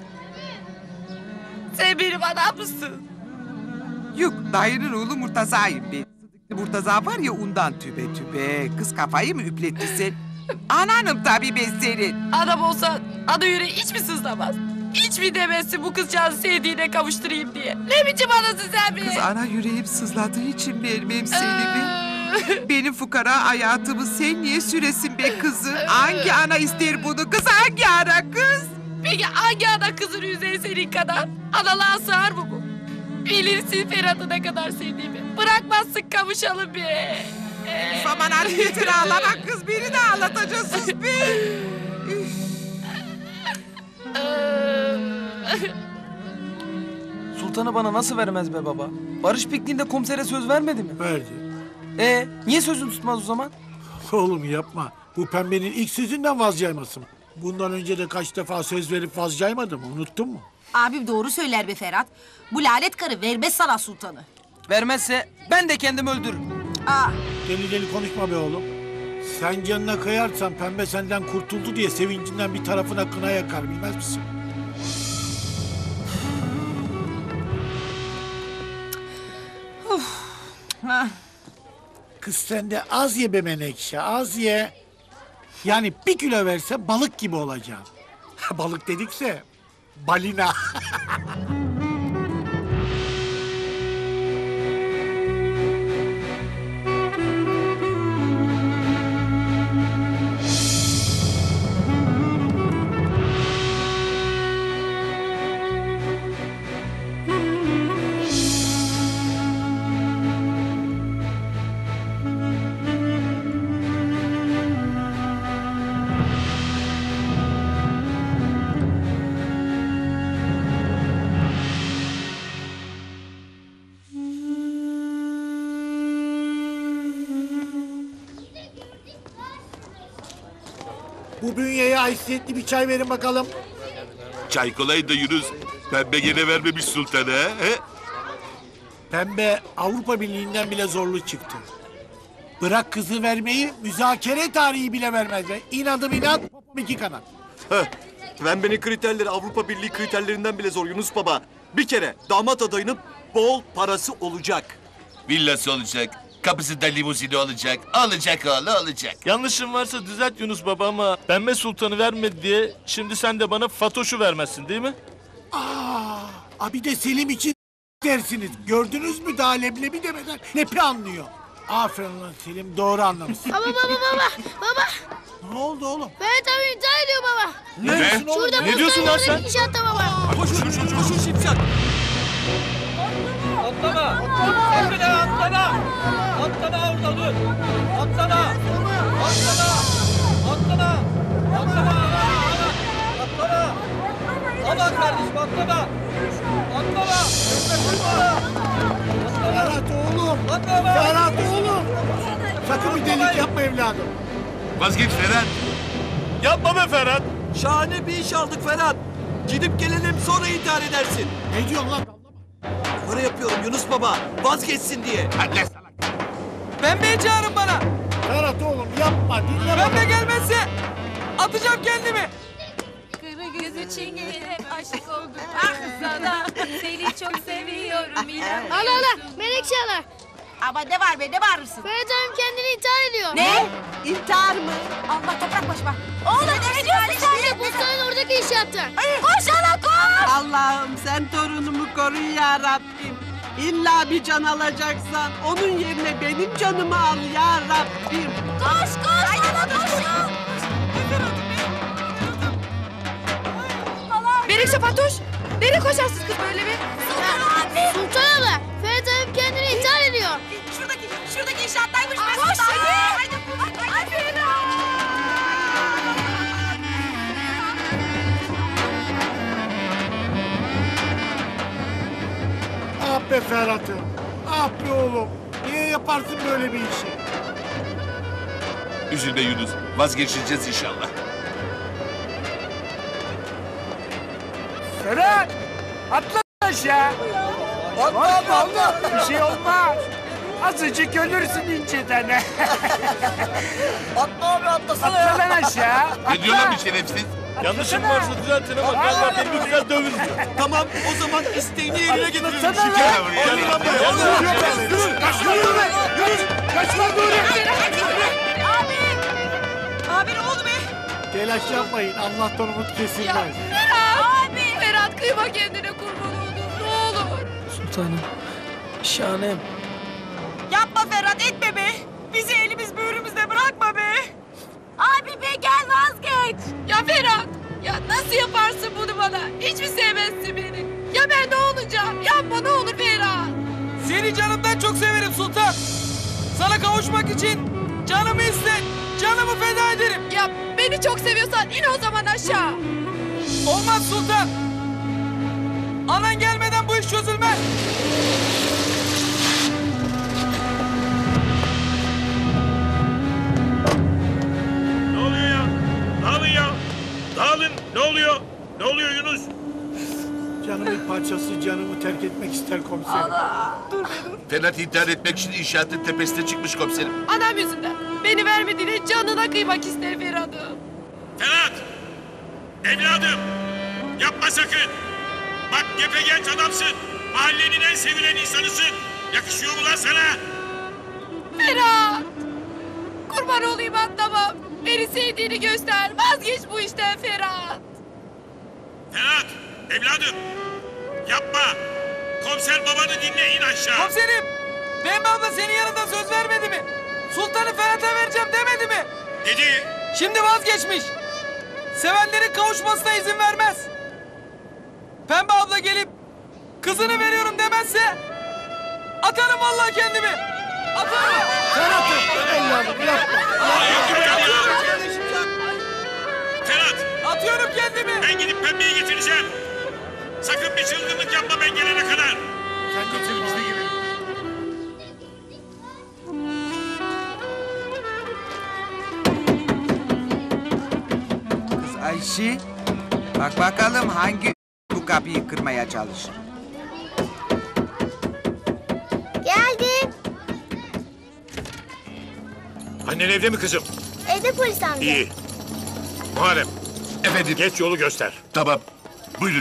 I: Sen benim adam mısın?
G: Yok dayının oğlu Murtaza'yım ben. Sıdıklı Murtaza var ya ondan tübe tübe. Kız kafayı mı üpletti sen? Ananım tabii ben senin.
I: Adam olsa adı yüreği hiç mi sızlamaz? Hiç mi demezsin bu kızcağızı sevdiğine kavuşturayım diye? Ne biçim anasın sen be?
G: Kız ana yüreğim sızladığı için vermem seni be. Benim fukara hayatımı sen niye süresin be kızı? Hangi ana ister bunu kız? Hangi ana kız?
I: Peki hangi ana kızın yüzeyi senin kadar? Analığa sığar mı bu? Bilirsin Ferhat'ı ne kadar sevdiğimi. Bırakmazsın kavuşalım be.
G: Aman hadi yeter ağlama kız. Beni de ağlatacaksın be.
F: Sultanı bana nasıl vermez be baba? Barış pikniğinde komisere söz vermedi mi?
D: Verdi.
F: Niye sözünü tutmaz o zaman?
D: Oğlum yapma. Bu pembenin ilk sözünden vazcaymasın. Bundan önce de kaç defa söz verip vazcaymadım. Unuttun mu?
J: Abim doğru söyler be Ferhat. Bu lanet karı vermez sana sultanı.
F: Vermezse ben de kendimi öldürürüm.
D: Deli deli konuşma be oğlum. Sen canına kıyarsan pembe senden kurtuldu diye sevincinden bir tarafına kına yakar, bilmez misin? Kız sen de az ye be Menekşe, az ye. Yani bir kilo verse balık gibi olacaksın. Balık dedikse balina. Bu bünyeye haysiyetli bir çay verin bakalım.
B: Çay kolay da Yunus. Pembe gene vermemiş sultana. He?
D: Pembe Avrupa Birliği'nden bile zorlu çıktı. Bırak kızı vermeyi, müzakere tarihi bile vermez be. İnadım inat, popom iki kanat.
C: Pembenin kriterleri Avrupa Birliği kriterlerinden bile zor Yunus Baba. Bir kere damat adayının bol parası olacak.
B: Villası olacak, kapısında limuzini olacak. Olacak oğlu olacak.
L: Yanlışım varsa düzelt Yunus Baba ama Pembe Sultan'ı vermedi diye şimdi sen de bana Fatoş'u vermezsin değil mi?
D: Abi de Selim için dersiniz. Gördünüz mü daha leblebi demeden nepi anlıyor. Aferin lan Selim, doğru anlamışsın.
T: Baba.
D: Ne oldu oğlum?
T: Ferhat abi intihar ediyor baba.
L: Ne?
T: Şurada
L: Ne diyorsun lan sen?
T: İnşaatta baba.
C: Koşun Şipşak.
F: Atlama! Emre atlama! Atlama orada dur! Atlama! Atlama! Atlama! Atlama! Atlama! Aman kardeşim atlama! Atlama!
D: Ferhat oğlum.
F: Atlama!
D: Ferhat oğlum. Sakın bir delik yapma evladım.
B: Vazgeç Ferhat.
L: Yapma be Ferhat.
C: Şahane bir iş aldık Ferhat. Gidip gelelim sonra intihar edersin.
D: Ne diyorsun lan?
C: Para yapıyorum Yunus Baba. Vazgeçsin diye.
B: Hadi lan salak.
F: Pembeyi çağırın bana!
D: Ferhat oğlum yapma, dinle baba.
F: Pembe gelmezse atacağım kendimi!
I: Kırı gözü çingene aşık oldum ah sana. Seni çok seviyorum inan.
T: Ala Menekşe ala.
S: Ama ne var be ne bağırırsın?
T: Ferhat abim kendini intihar ediyor.
S: Ne? İntihar mı? Allah toprak başıma. Oğlum ne diyorsun sen?
T: Sen de bustanın oradaki inşaatta.
S: Koş ana koş!
J: Allah'ım sen torunumu koru ya Rabbim. İlla bir can alacaksan onun yerine benim canımı al ya Rabbim.
S: Koş ana koş!
I: Menekşe Fatoş. Nereye koşarsınız kız böyle bir?
T: Sultan abla. Ferhat abim kendini intihar ediyor.
S: Şuradaki inşaattaymış. Koş hadi!
D: Ah be Ferhat'ım. Ah be oğlum. Niye yaparsın böyle bir işi?
B: Üzülme Yunus. Vazgeçeceğiz inşallah.
R: Ferhat! Atla aşağı! Atla! Bir şey olmaz. Azıcık ölürsün inceden.
C: Atla abi atlasana
R: Atla lan aşağı.
B: Ne diyor lan bir şerefsiz?
L: Yanlışım varsa düzeltin ama galiba beni bir güzel dövün diyor.
C: Tamam o zaman isteğini yerine getirelim.
D: Atlasana lan.
B: Gel buraya.
L: Gel lan buraya.
D: Kaçma doğru.
J: Abi ne oldu be?
D: Telaş yapmayın. Allah'tan umut kesilmez.
I: Ferhat! Ferhat kıyma kendine kurban oldum. Ne olur.
F: Sultanım, şahanem.
J: Yapma Ferhat etme be. Bizi elimiz böğrümüzde bırakma be.
I: Abi be gel vazgeç. Ya Ferhat. Ya nasıl yaparsın bunu bana? Hiç mi sevmezsin beni? Ya ben ne olacağım? Yapma ne olur Ferhat.
F: Seni canımdan çok severim Sultan. Sana kavuşmak için canımı istet. Canımı feda ederim.
I: Ya beni çok seviyorsan in o zaman aşağı.
F: Olmaz Sultan. Anan gelmeden bu iş çözülmez.
H: Ne oluyor ya? Dağılın ya. Dağılın. Ne oluyor? Ne oluyor Yunus?
D: Canımın parçası canımı terk etmek ister komiserim.
B: Ferhat intihar etmek için inşaatın tepesine çıkmış komiserim.
I: Anam yüzünden. Beni vermediğine canına kıymak ister Ferhat'ım.
H: Ferhat! Evladım! Yapma sakın! Bak gepegenç adamsın. Mahallenin en sevilen insanısın. Yakışıyor mu lan sana?
I: Ferhat! Kurban olayım atlamam. Beni sevdiğini göster. Vazgeç bu işten Ferhat.
H: Ferhat! Evladım! Yapma! Komiser babanı dinle in aşağı.
F: Komiserim, Pembe abla senin yanında söz vermedi mi? Sultanı Ferhat'a vereceğim demedi mi?
H: Dedi.
F: Şimdi vazgeçmiş. Sevenlerin kavuşmasına izin vermez. Pembe abla gelip kızını veriyorum demezse atarım vallahi kendimi. Atarım.
D: Ferhat'ım evladım yapma.
H: Ferhat!
F: Atıyorum kendimi.
H: Ben gidip Pembe'yi getireceğim. Sakın bir çılgınlık yapma ben gelene kadar.
D: Sen getir biz de girelim.
G: Kız Ayşe, bak bakalım hangi bu kapıyı kırmaya çalışır.
H: Annen evde mi kızım?
T: Evde polis amca.
H: İyi. Muharrem.
B: Efendim?
H: Geç yolu göster.
B: Tamam. Buyurun.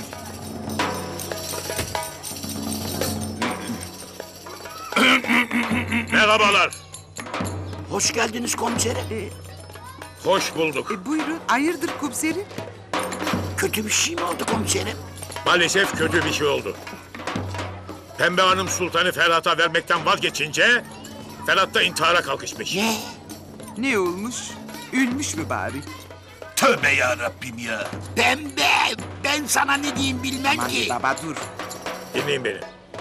H: Merhabalar.
R: Hoş geldiniz komiserim.
H: Hoş bulduk.
G: Buyurun, hayırdır komiserim?
R: Kötü bir şey mi oldu komiserim?
H: Maalesef kötü bir şey oldu. Pembe Hanım Sultan'ı Ferhat'a vermekten vazgeçince... Ferhat da intihara kalkışmış.
G: Ne? Ne olmuş? Ölmüş mü bari?
B: Tövbe ya Rabbim ya.
R: Pembe, ben sana ne diyeyim bilmem
G: Aman
R: ki.
G: baba dur.
H: Dinleyin beni.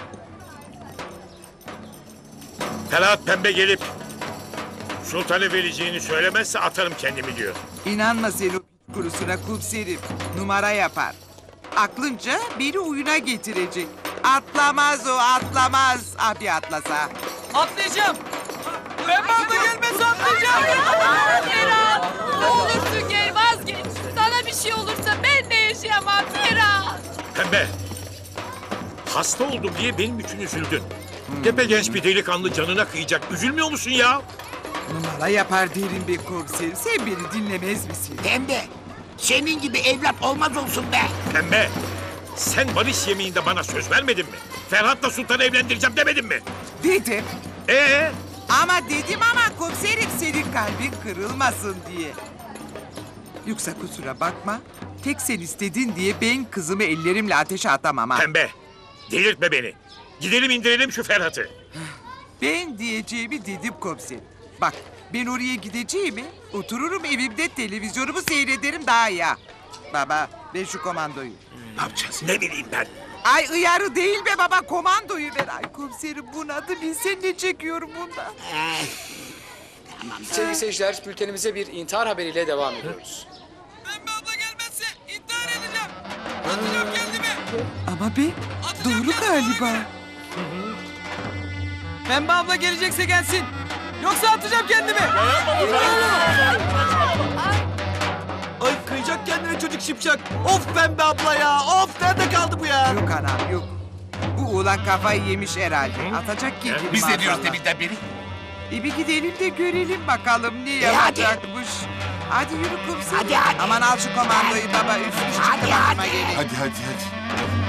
H: Ferhat Pembe gelip... Sultan'ı vereceğini söylemezse atarım kendimi diyor.
G: İnanma sen o kurusuna komiserim. Numara yapar. Aklınca beni oyuna getirecek. Atlamaz o, atlamaz. Abi atlasa.
F: Atlayacağım. Pembe abla gelmezse atlayacağım.
I: Ferhat ne olursun gel vazgeç. Sana bir şey olursa ben de yaşayamam Ferhat.
H: Pembe. Hasta oldum diye benim için üzüldün. Tepegenç bir delikanlı canına kıyacak. Üzülmüyor musun ya?
G: Numara yapar derim be komiserim. Sen beni dinlemez misin?
R: Pembe, senin gibi evlat olmaz olsun be.
H: Pembe. Sen barış yemeğinde bana söz vermedin mi? Ferhat'la Sultan'ı evlendireceğim demedin mi?
G: Dedim. Ama dedim ama komiserim senin kalbin kırılmasın diye. Yoksa kusura bakma. Tek sen istedin diye ben kızımı ellerimle ateşe atamam ha.
H: Pembe. Delirtme beni. Gidelim indirelim şu Ferhat'ı.
G: Ben diyeceğimi dedim komiserim. Bak ben oraya gideceğimi otururum evimde televizyonumu seyrederim daha ya. Baba ben şu komandoyu.
H: Ne yapacağız? Ne bileyim ben.
G: Ay ıyarı değil be baba komandoyu ver. Ay komiserim bunadı bilsen ne çekiyorum bundan.
N: Sevgili seyirciler, bültenimize bir intihar haberiyle devam ediyoruz.
F: Pembe abla gelmezse intihar edeceğim. Atacağım kendimi.
G: Ama be doğru galiba.
F: Pembe abla gelecekse gelsin. Yoksa atacağım kendimi. Ay kıyacak kendine çocuk şipşak. Of Pembe abla ya. Of nerede kaldı bu ya?
G: Yok anam yok. Bu oğlan kafayı yemiş herhalde. Atacak kendini.
B: Biz ne diyoruz
G: maazallah.
B: deminden beri?
G: Bir gidelim de görelim bakalım ne
R: hadi.
G: yapacakmış. Hadi yürü komiserim.
R: Hadi, hadi.
G: Aman al şu komandoyu baba. Üf,
R: Hadi,
G: hadi,
R: hadi.
B: Hadi hadi hadi.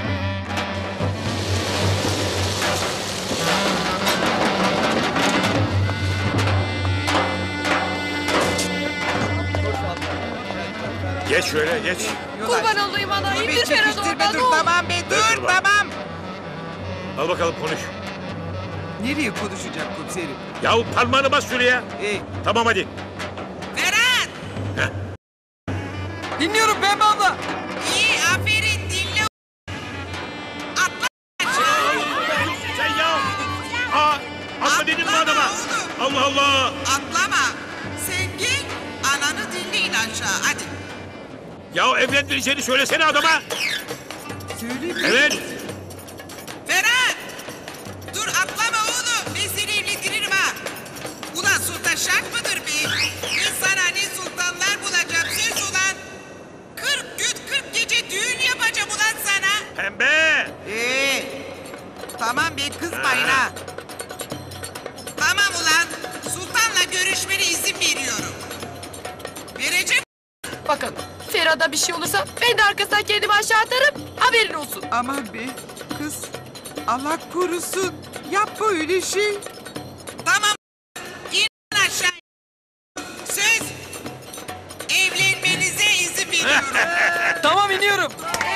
H: Geç şöyle geç.
I: Kurban olayım ana
G: Dur be
I: indir Ferhat'ı
G: çekiştirme
I: oradan
G: dur
I: ne olur.
G: tamam be dur
H: dur bak.
G: tamam.
H: Al bakalım konuş.
G: Nereye konuşacak komiserim?
H: Yahu parmağını bas şuraya. Tamam hadi.
G: Ferhat!
F: Dinliyorum Pembe abla.
G: İyi aferin dinle. Atla.
H: Sen ya. Atma dedim mi adama? Allah Allah.
G: Atlama. Sen gel ananı dinleyin aşağı hadi.
H: Ya evlendireceğini söylesene adama.
G: Söyle.
H: Evet.
G: Ferhat! Dur atlama oğlum. Ben seni evlendiririm ha. Ulan sultan şart mıdır be? Ben sana ne sultanlar bulacağım söz ulan. 40 gün 40 gece düğün yapacağım ulan sana.
H: Pembe.
G: Tamam be kızmayın ha. Tamam ulan. Sultanla görüşmene izin veriyorum. Vereceğim.
I: Bakın Ferhat'a bir şey olursa ben de arkasından kendimi aşağı atarım haberin olsun.
G: Aman be kız. Allah korusun. Yapma öyle şey. Tamam. İn aşağı. Söz. Evlenmenize izin veriyorum.
F: Tamam iniyorum.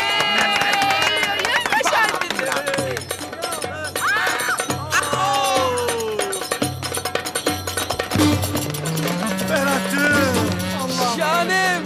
F: Şahanem.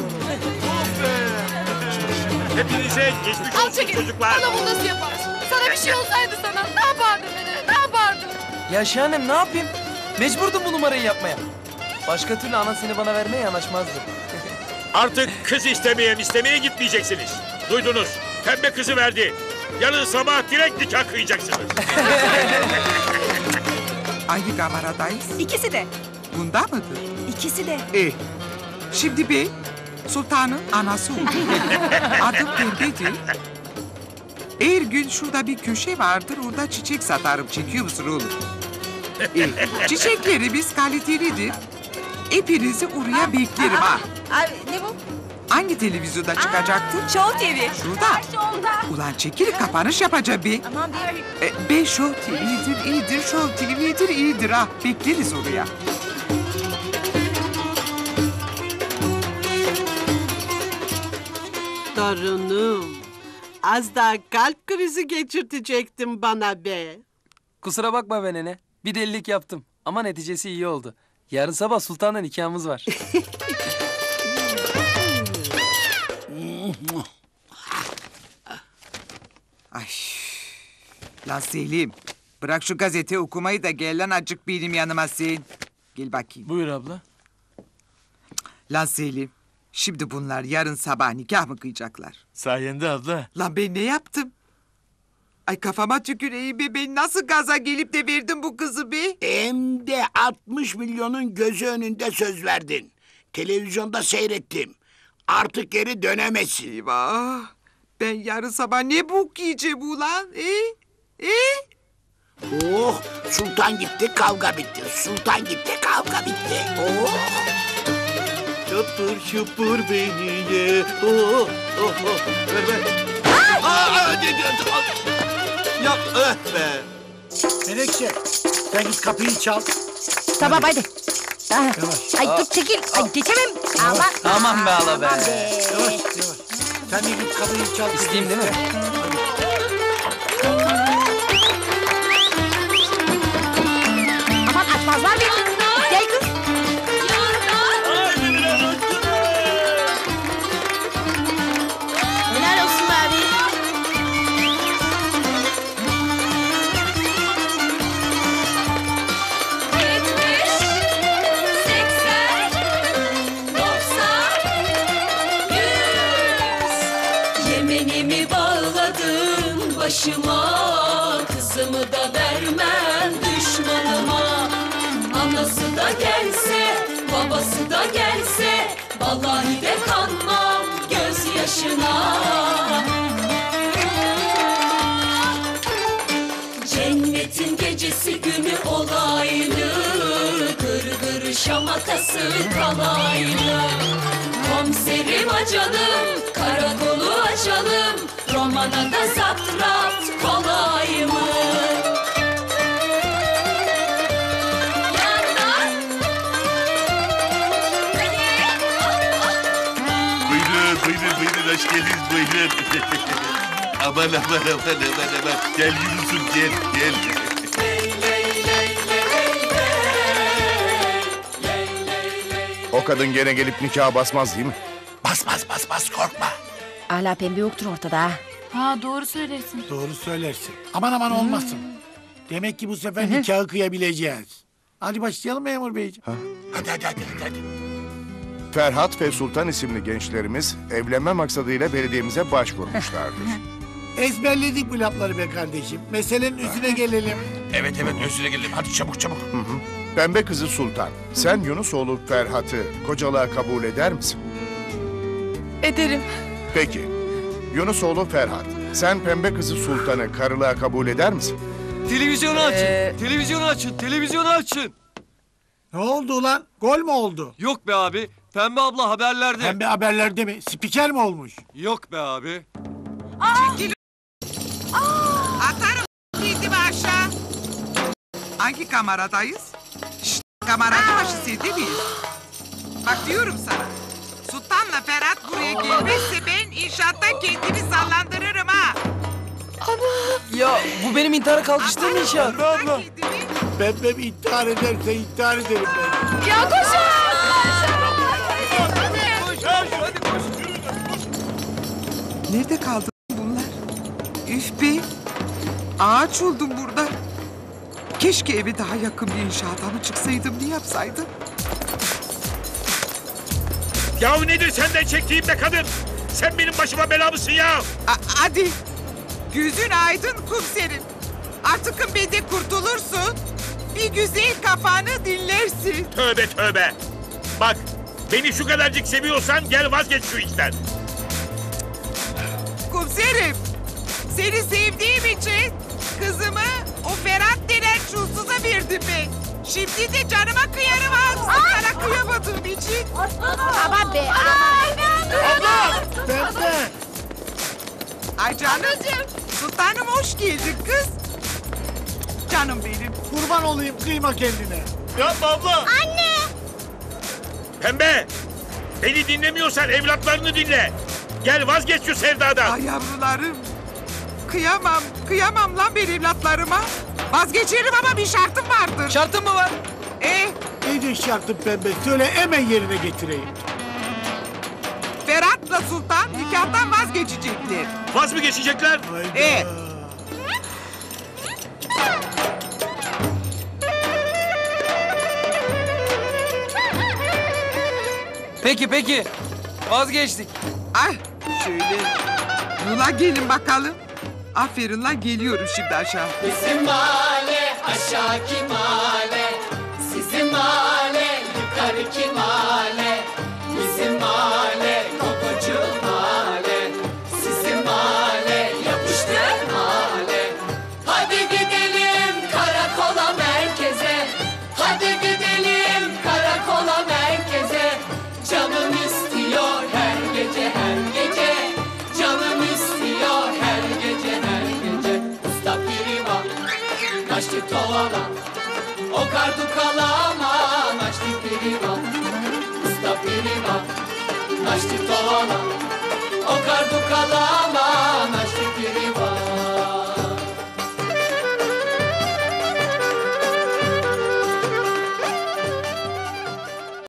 H: Hepinize geçmiş
I: Al
H: olsun
I: çekil.
H: çocuklar.
I: Bana bunu nasıl yaparsın? Sana bir şey olsaydı sana ne yapardın beni? Ne yapardın?
F: Ya Şahanem ne yapayım? Mecburdum bu numarayı yapmaya. Başka türlü anan seni bana vermeye yanaşmazdı.
H: Artık kız istemeye gitmeyeceksiniz. Duydunuz. Pembe kızı verdi. Yarın sabah direkt nikah kıyacaksınız.
G: Hangi kameradayız?
Q: İkisi de.
G: Bunda mıdır?
Q: İkisi de.
G: Şimdi ben sultanın anası oldum. Adım Pembe'dir. Her gün şurada bir köşe vardır, orada çiçek satarım. Çekiyor musun oğlum? Çiçeklerimiz kalitelidir. hepinizi oraya beklerim ha.
J: Abi ne bu?
G: Hangi televizyonda çıkacaktı?
S: Show TV.
G: Şurada. Ulan çekil kapanış yapacağım bir.
S: Aman bir.
G: Ben Show TV'dir, iyidir, Show TV'dir, iyidir ha. Bekleriz oraya.
U: Torunum, az daha kalp krizi geçirtecektin bana be.
F: Kusura bakma be nene. Bir delilik yaptım. Ama neticesi iyi oldu. Yarın sabah Sultan'la nikahımız var.
G: Ay. Lan Selim, bırak şu gazete okumayı da gel lan acık benim yanıma sen. Gel bakayım.
F: Buyur abla.
G: Lan Selim, şimdi bunlar yarın sabah nikah mı kıyacaklar?
L: Sayende abla.
G: Lan ben ne yaptım? Ay kafama tüküreyim be, ben nasıl gaza gelip de verdim bu kızı be?
R: Hem de 60 milyonun gözü önünde söz verdin. Televizyonda seyrettim. Artık geri dönemezsin.
G: Eyvah! Ben yarın sabah ne bok yiyeceğim ulan?
R: Oh, sultan gitti kavga bitti. Sultan gitti kavga bitti. Oh.
L: Şapur şupur beni ye. Oh, oh, oh. Ver ver. Ya öh be.
D: Menekşe sen git kapıyı çal.
S: Tamam hadi.
D: Yavaş.
S: Ay dur çekil. Ay geçemem. Ama.
F: Aman be ala be.
D: Yavaş yavaş. Sen de git kapıyı çal.
F: İsteyeyim değil mi?
S: Aman açmazlar beni. Gel kız.
J: Helal olsun abi.
A: Yemenimi bağladım başıma, kızımı da vermem düşmanıma. Anası da gelse, babası da gelse, vallahi de kanmam gözyaşına. Cennetin gecesi günü olaylı, gır şamatası kalaylı. Komiserim acanım, karakolu açalım, romana da zaptrat kolay mı?
B: Buyurun hoş geldiniz buyurun. Aman. Gel Yunus'um gel.
K: O kadın gene gelip nikaha basmaz değil mi?
D: Bas korkma.
S: Hala pembe yoktur ortada ha.
M: Ha doğru söylersin.
D: Doğru söylersin. Aman olmasın. Demek ki bu sefer nikahı kıyabileceğiz. Hadi başlayalım memur beyciğim. Hadi.
K: Ferhat ve Sultan isimli gençlerimiz evlenme maksadıyla belediyemize başvurmuşlardır.
D: Ezberledik bu lafları be kardeşim. Meselenin üstüne gelelim.
C: Evet özüne gelelim. Hadi çabuk.
K: Pembe kızı Sultan, sen Yunusoğlu Ferhat'ı kocalığa kabul eder misin?
J: Ederim.
K: Peki, Yunusoğlu Ferhat, sen pembe kızı Sultan'ı karılığa kabul eder misin?
O: Televizyonu açın. Televizyonu açın.
D: Ne oldu ulan? Gol mü oldu?
O: Yok be abi. Pembe abla haberlerde.
D: Pembe haberlerde mi? Spiker mi olmuş?
O: Yok be abi.
G: Çekil. Atarım kendimi aşağı. Hangi kameradayız? Şşt, kameracı başı sen değil miyiz? Bak diyorum sana. Sultan'la Ferhat buraya gelmezse ben inşaatta kendimi sallandırırım ha.
F: Ya bu benim intihara kalkıştığım inşaat.
D: Abla. Pembe bir intihar ederse intihar ederim ben.
I: Ya koşun!
G: Nerede kaldı bunlar? Üf be. Ağaç oldum burada. Keşke eve daha yakın bir inşaata mı çıksaydım, ne yapsaydım?
H: Yahu nedir senden çektiğim be kadın? Sen benim başıma bela mısın ya?
G: Hadi. Gözün aydın komiserim. Artık benden kurtulursun. Bir güzel kafanı dinlersin.
H: Tövbe. Bak, beni şu kadarcık seviyorsan gel vazgeç şu işten.
G: Komiserim, seni sevdiğim için kızımı o Ferhat denen çulsuza verdim ben. Şimdi de canıma kıyarım ha. Sana kıyamadığım için.
J: Aman be.
D: Abla! Pembe!
G: Ay canım. Sultanım hoş geldin kız. Canım benim.
D: Kurban olayım kıyma kendine.
L: Yapma abla.
J: Anne.
H: Pembe! Beni dinlemiyorsan evlatlarını dinle. Gel vazgeç şu sevdadan.
G: Ay yavrularım. Kıyamam lan ben evlatlarıma. Vazgeçerim ama bir şartım vardır.
F: Şartın mı var?
D: Neydi şartın Pembe? Söyle hemen yerine getireyim.
G: Ferhat'la Sultan nikahtan vazgeçecekler.
H: Vaz mı geçecekler?
F: Peki. Vazgeçtik.
G: Ay şöyle. Yola gelin bakalım. Aferin lan geliyorum şimdi aşağı.
A: Bizim mahalle aşağıki mahalle, sizin mahalle yukarıki mahalle. Bizim mahalle kokocu mahalle, sizin mahalle yapıştır mahalle. Hadi gidelim karakola merkeze, hadi gidelim karakola merkeze. Canım istiyor her gece her gece, canım istiyor her gece her gece. Usta prima, naşti tovana, o kardu kalama, naşti prima. Usta prima, naşti tovana, o kardu kalama,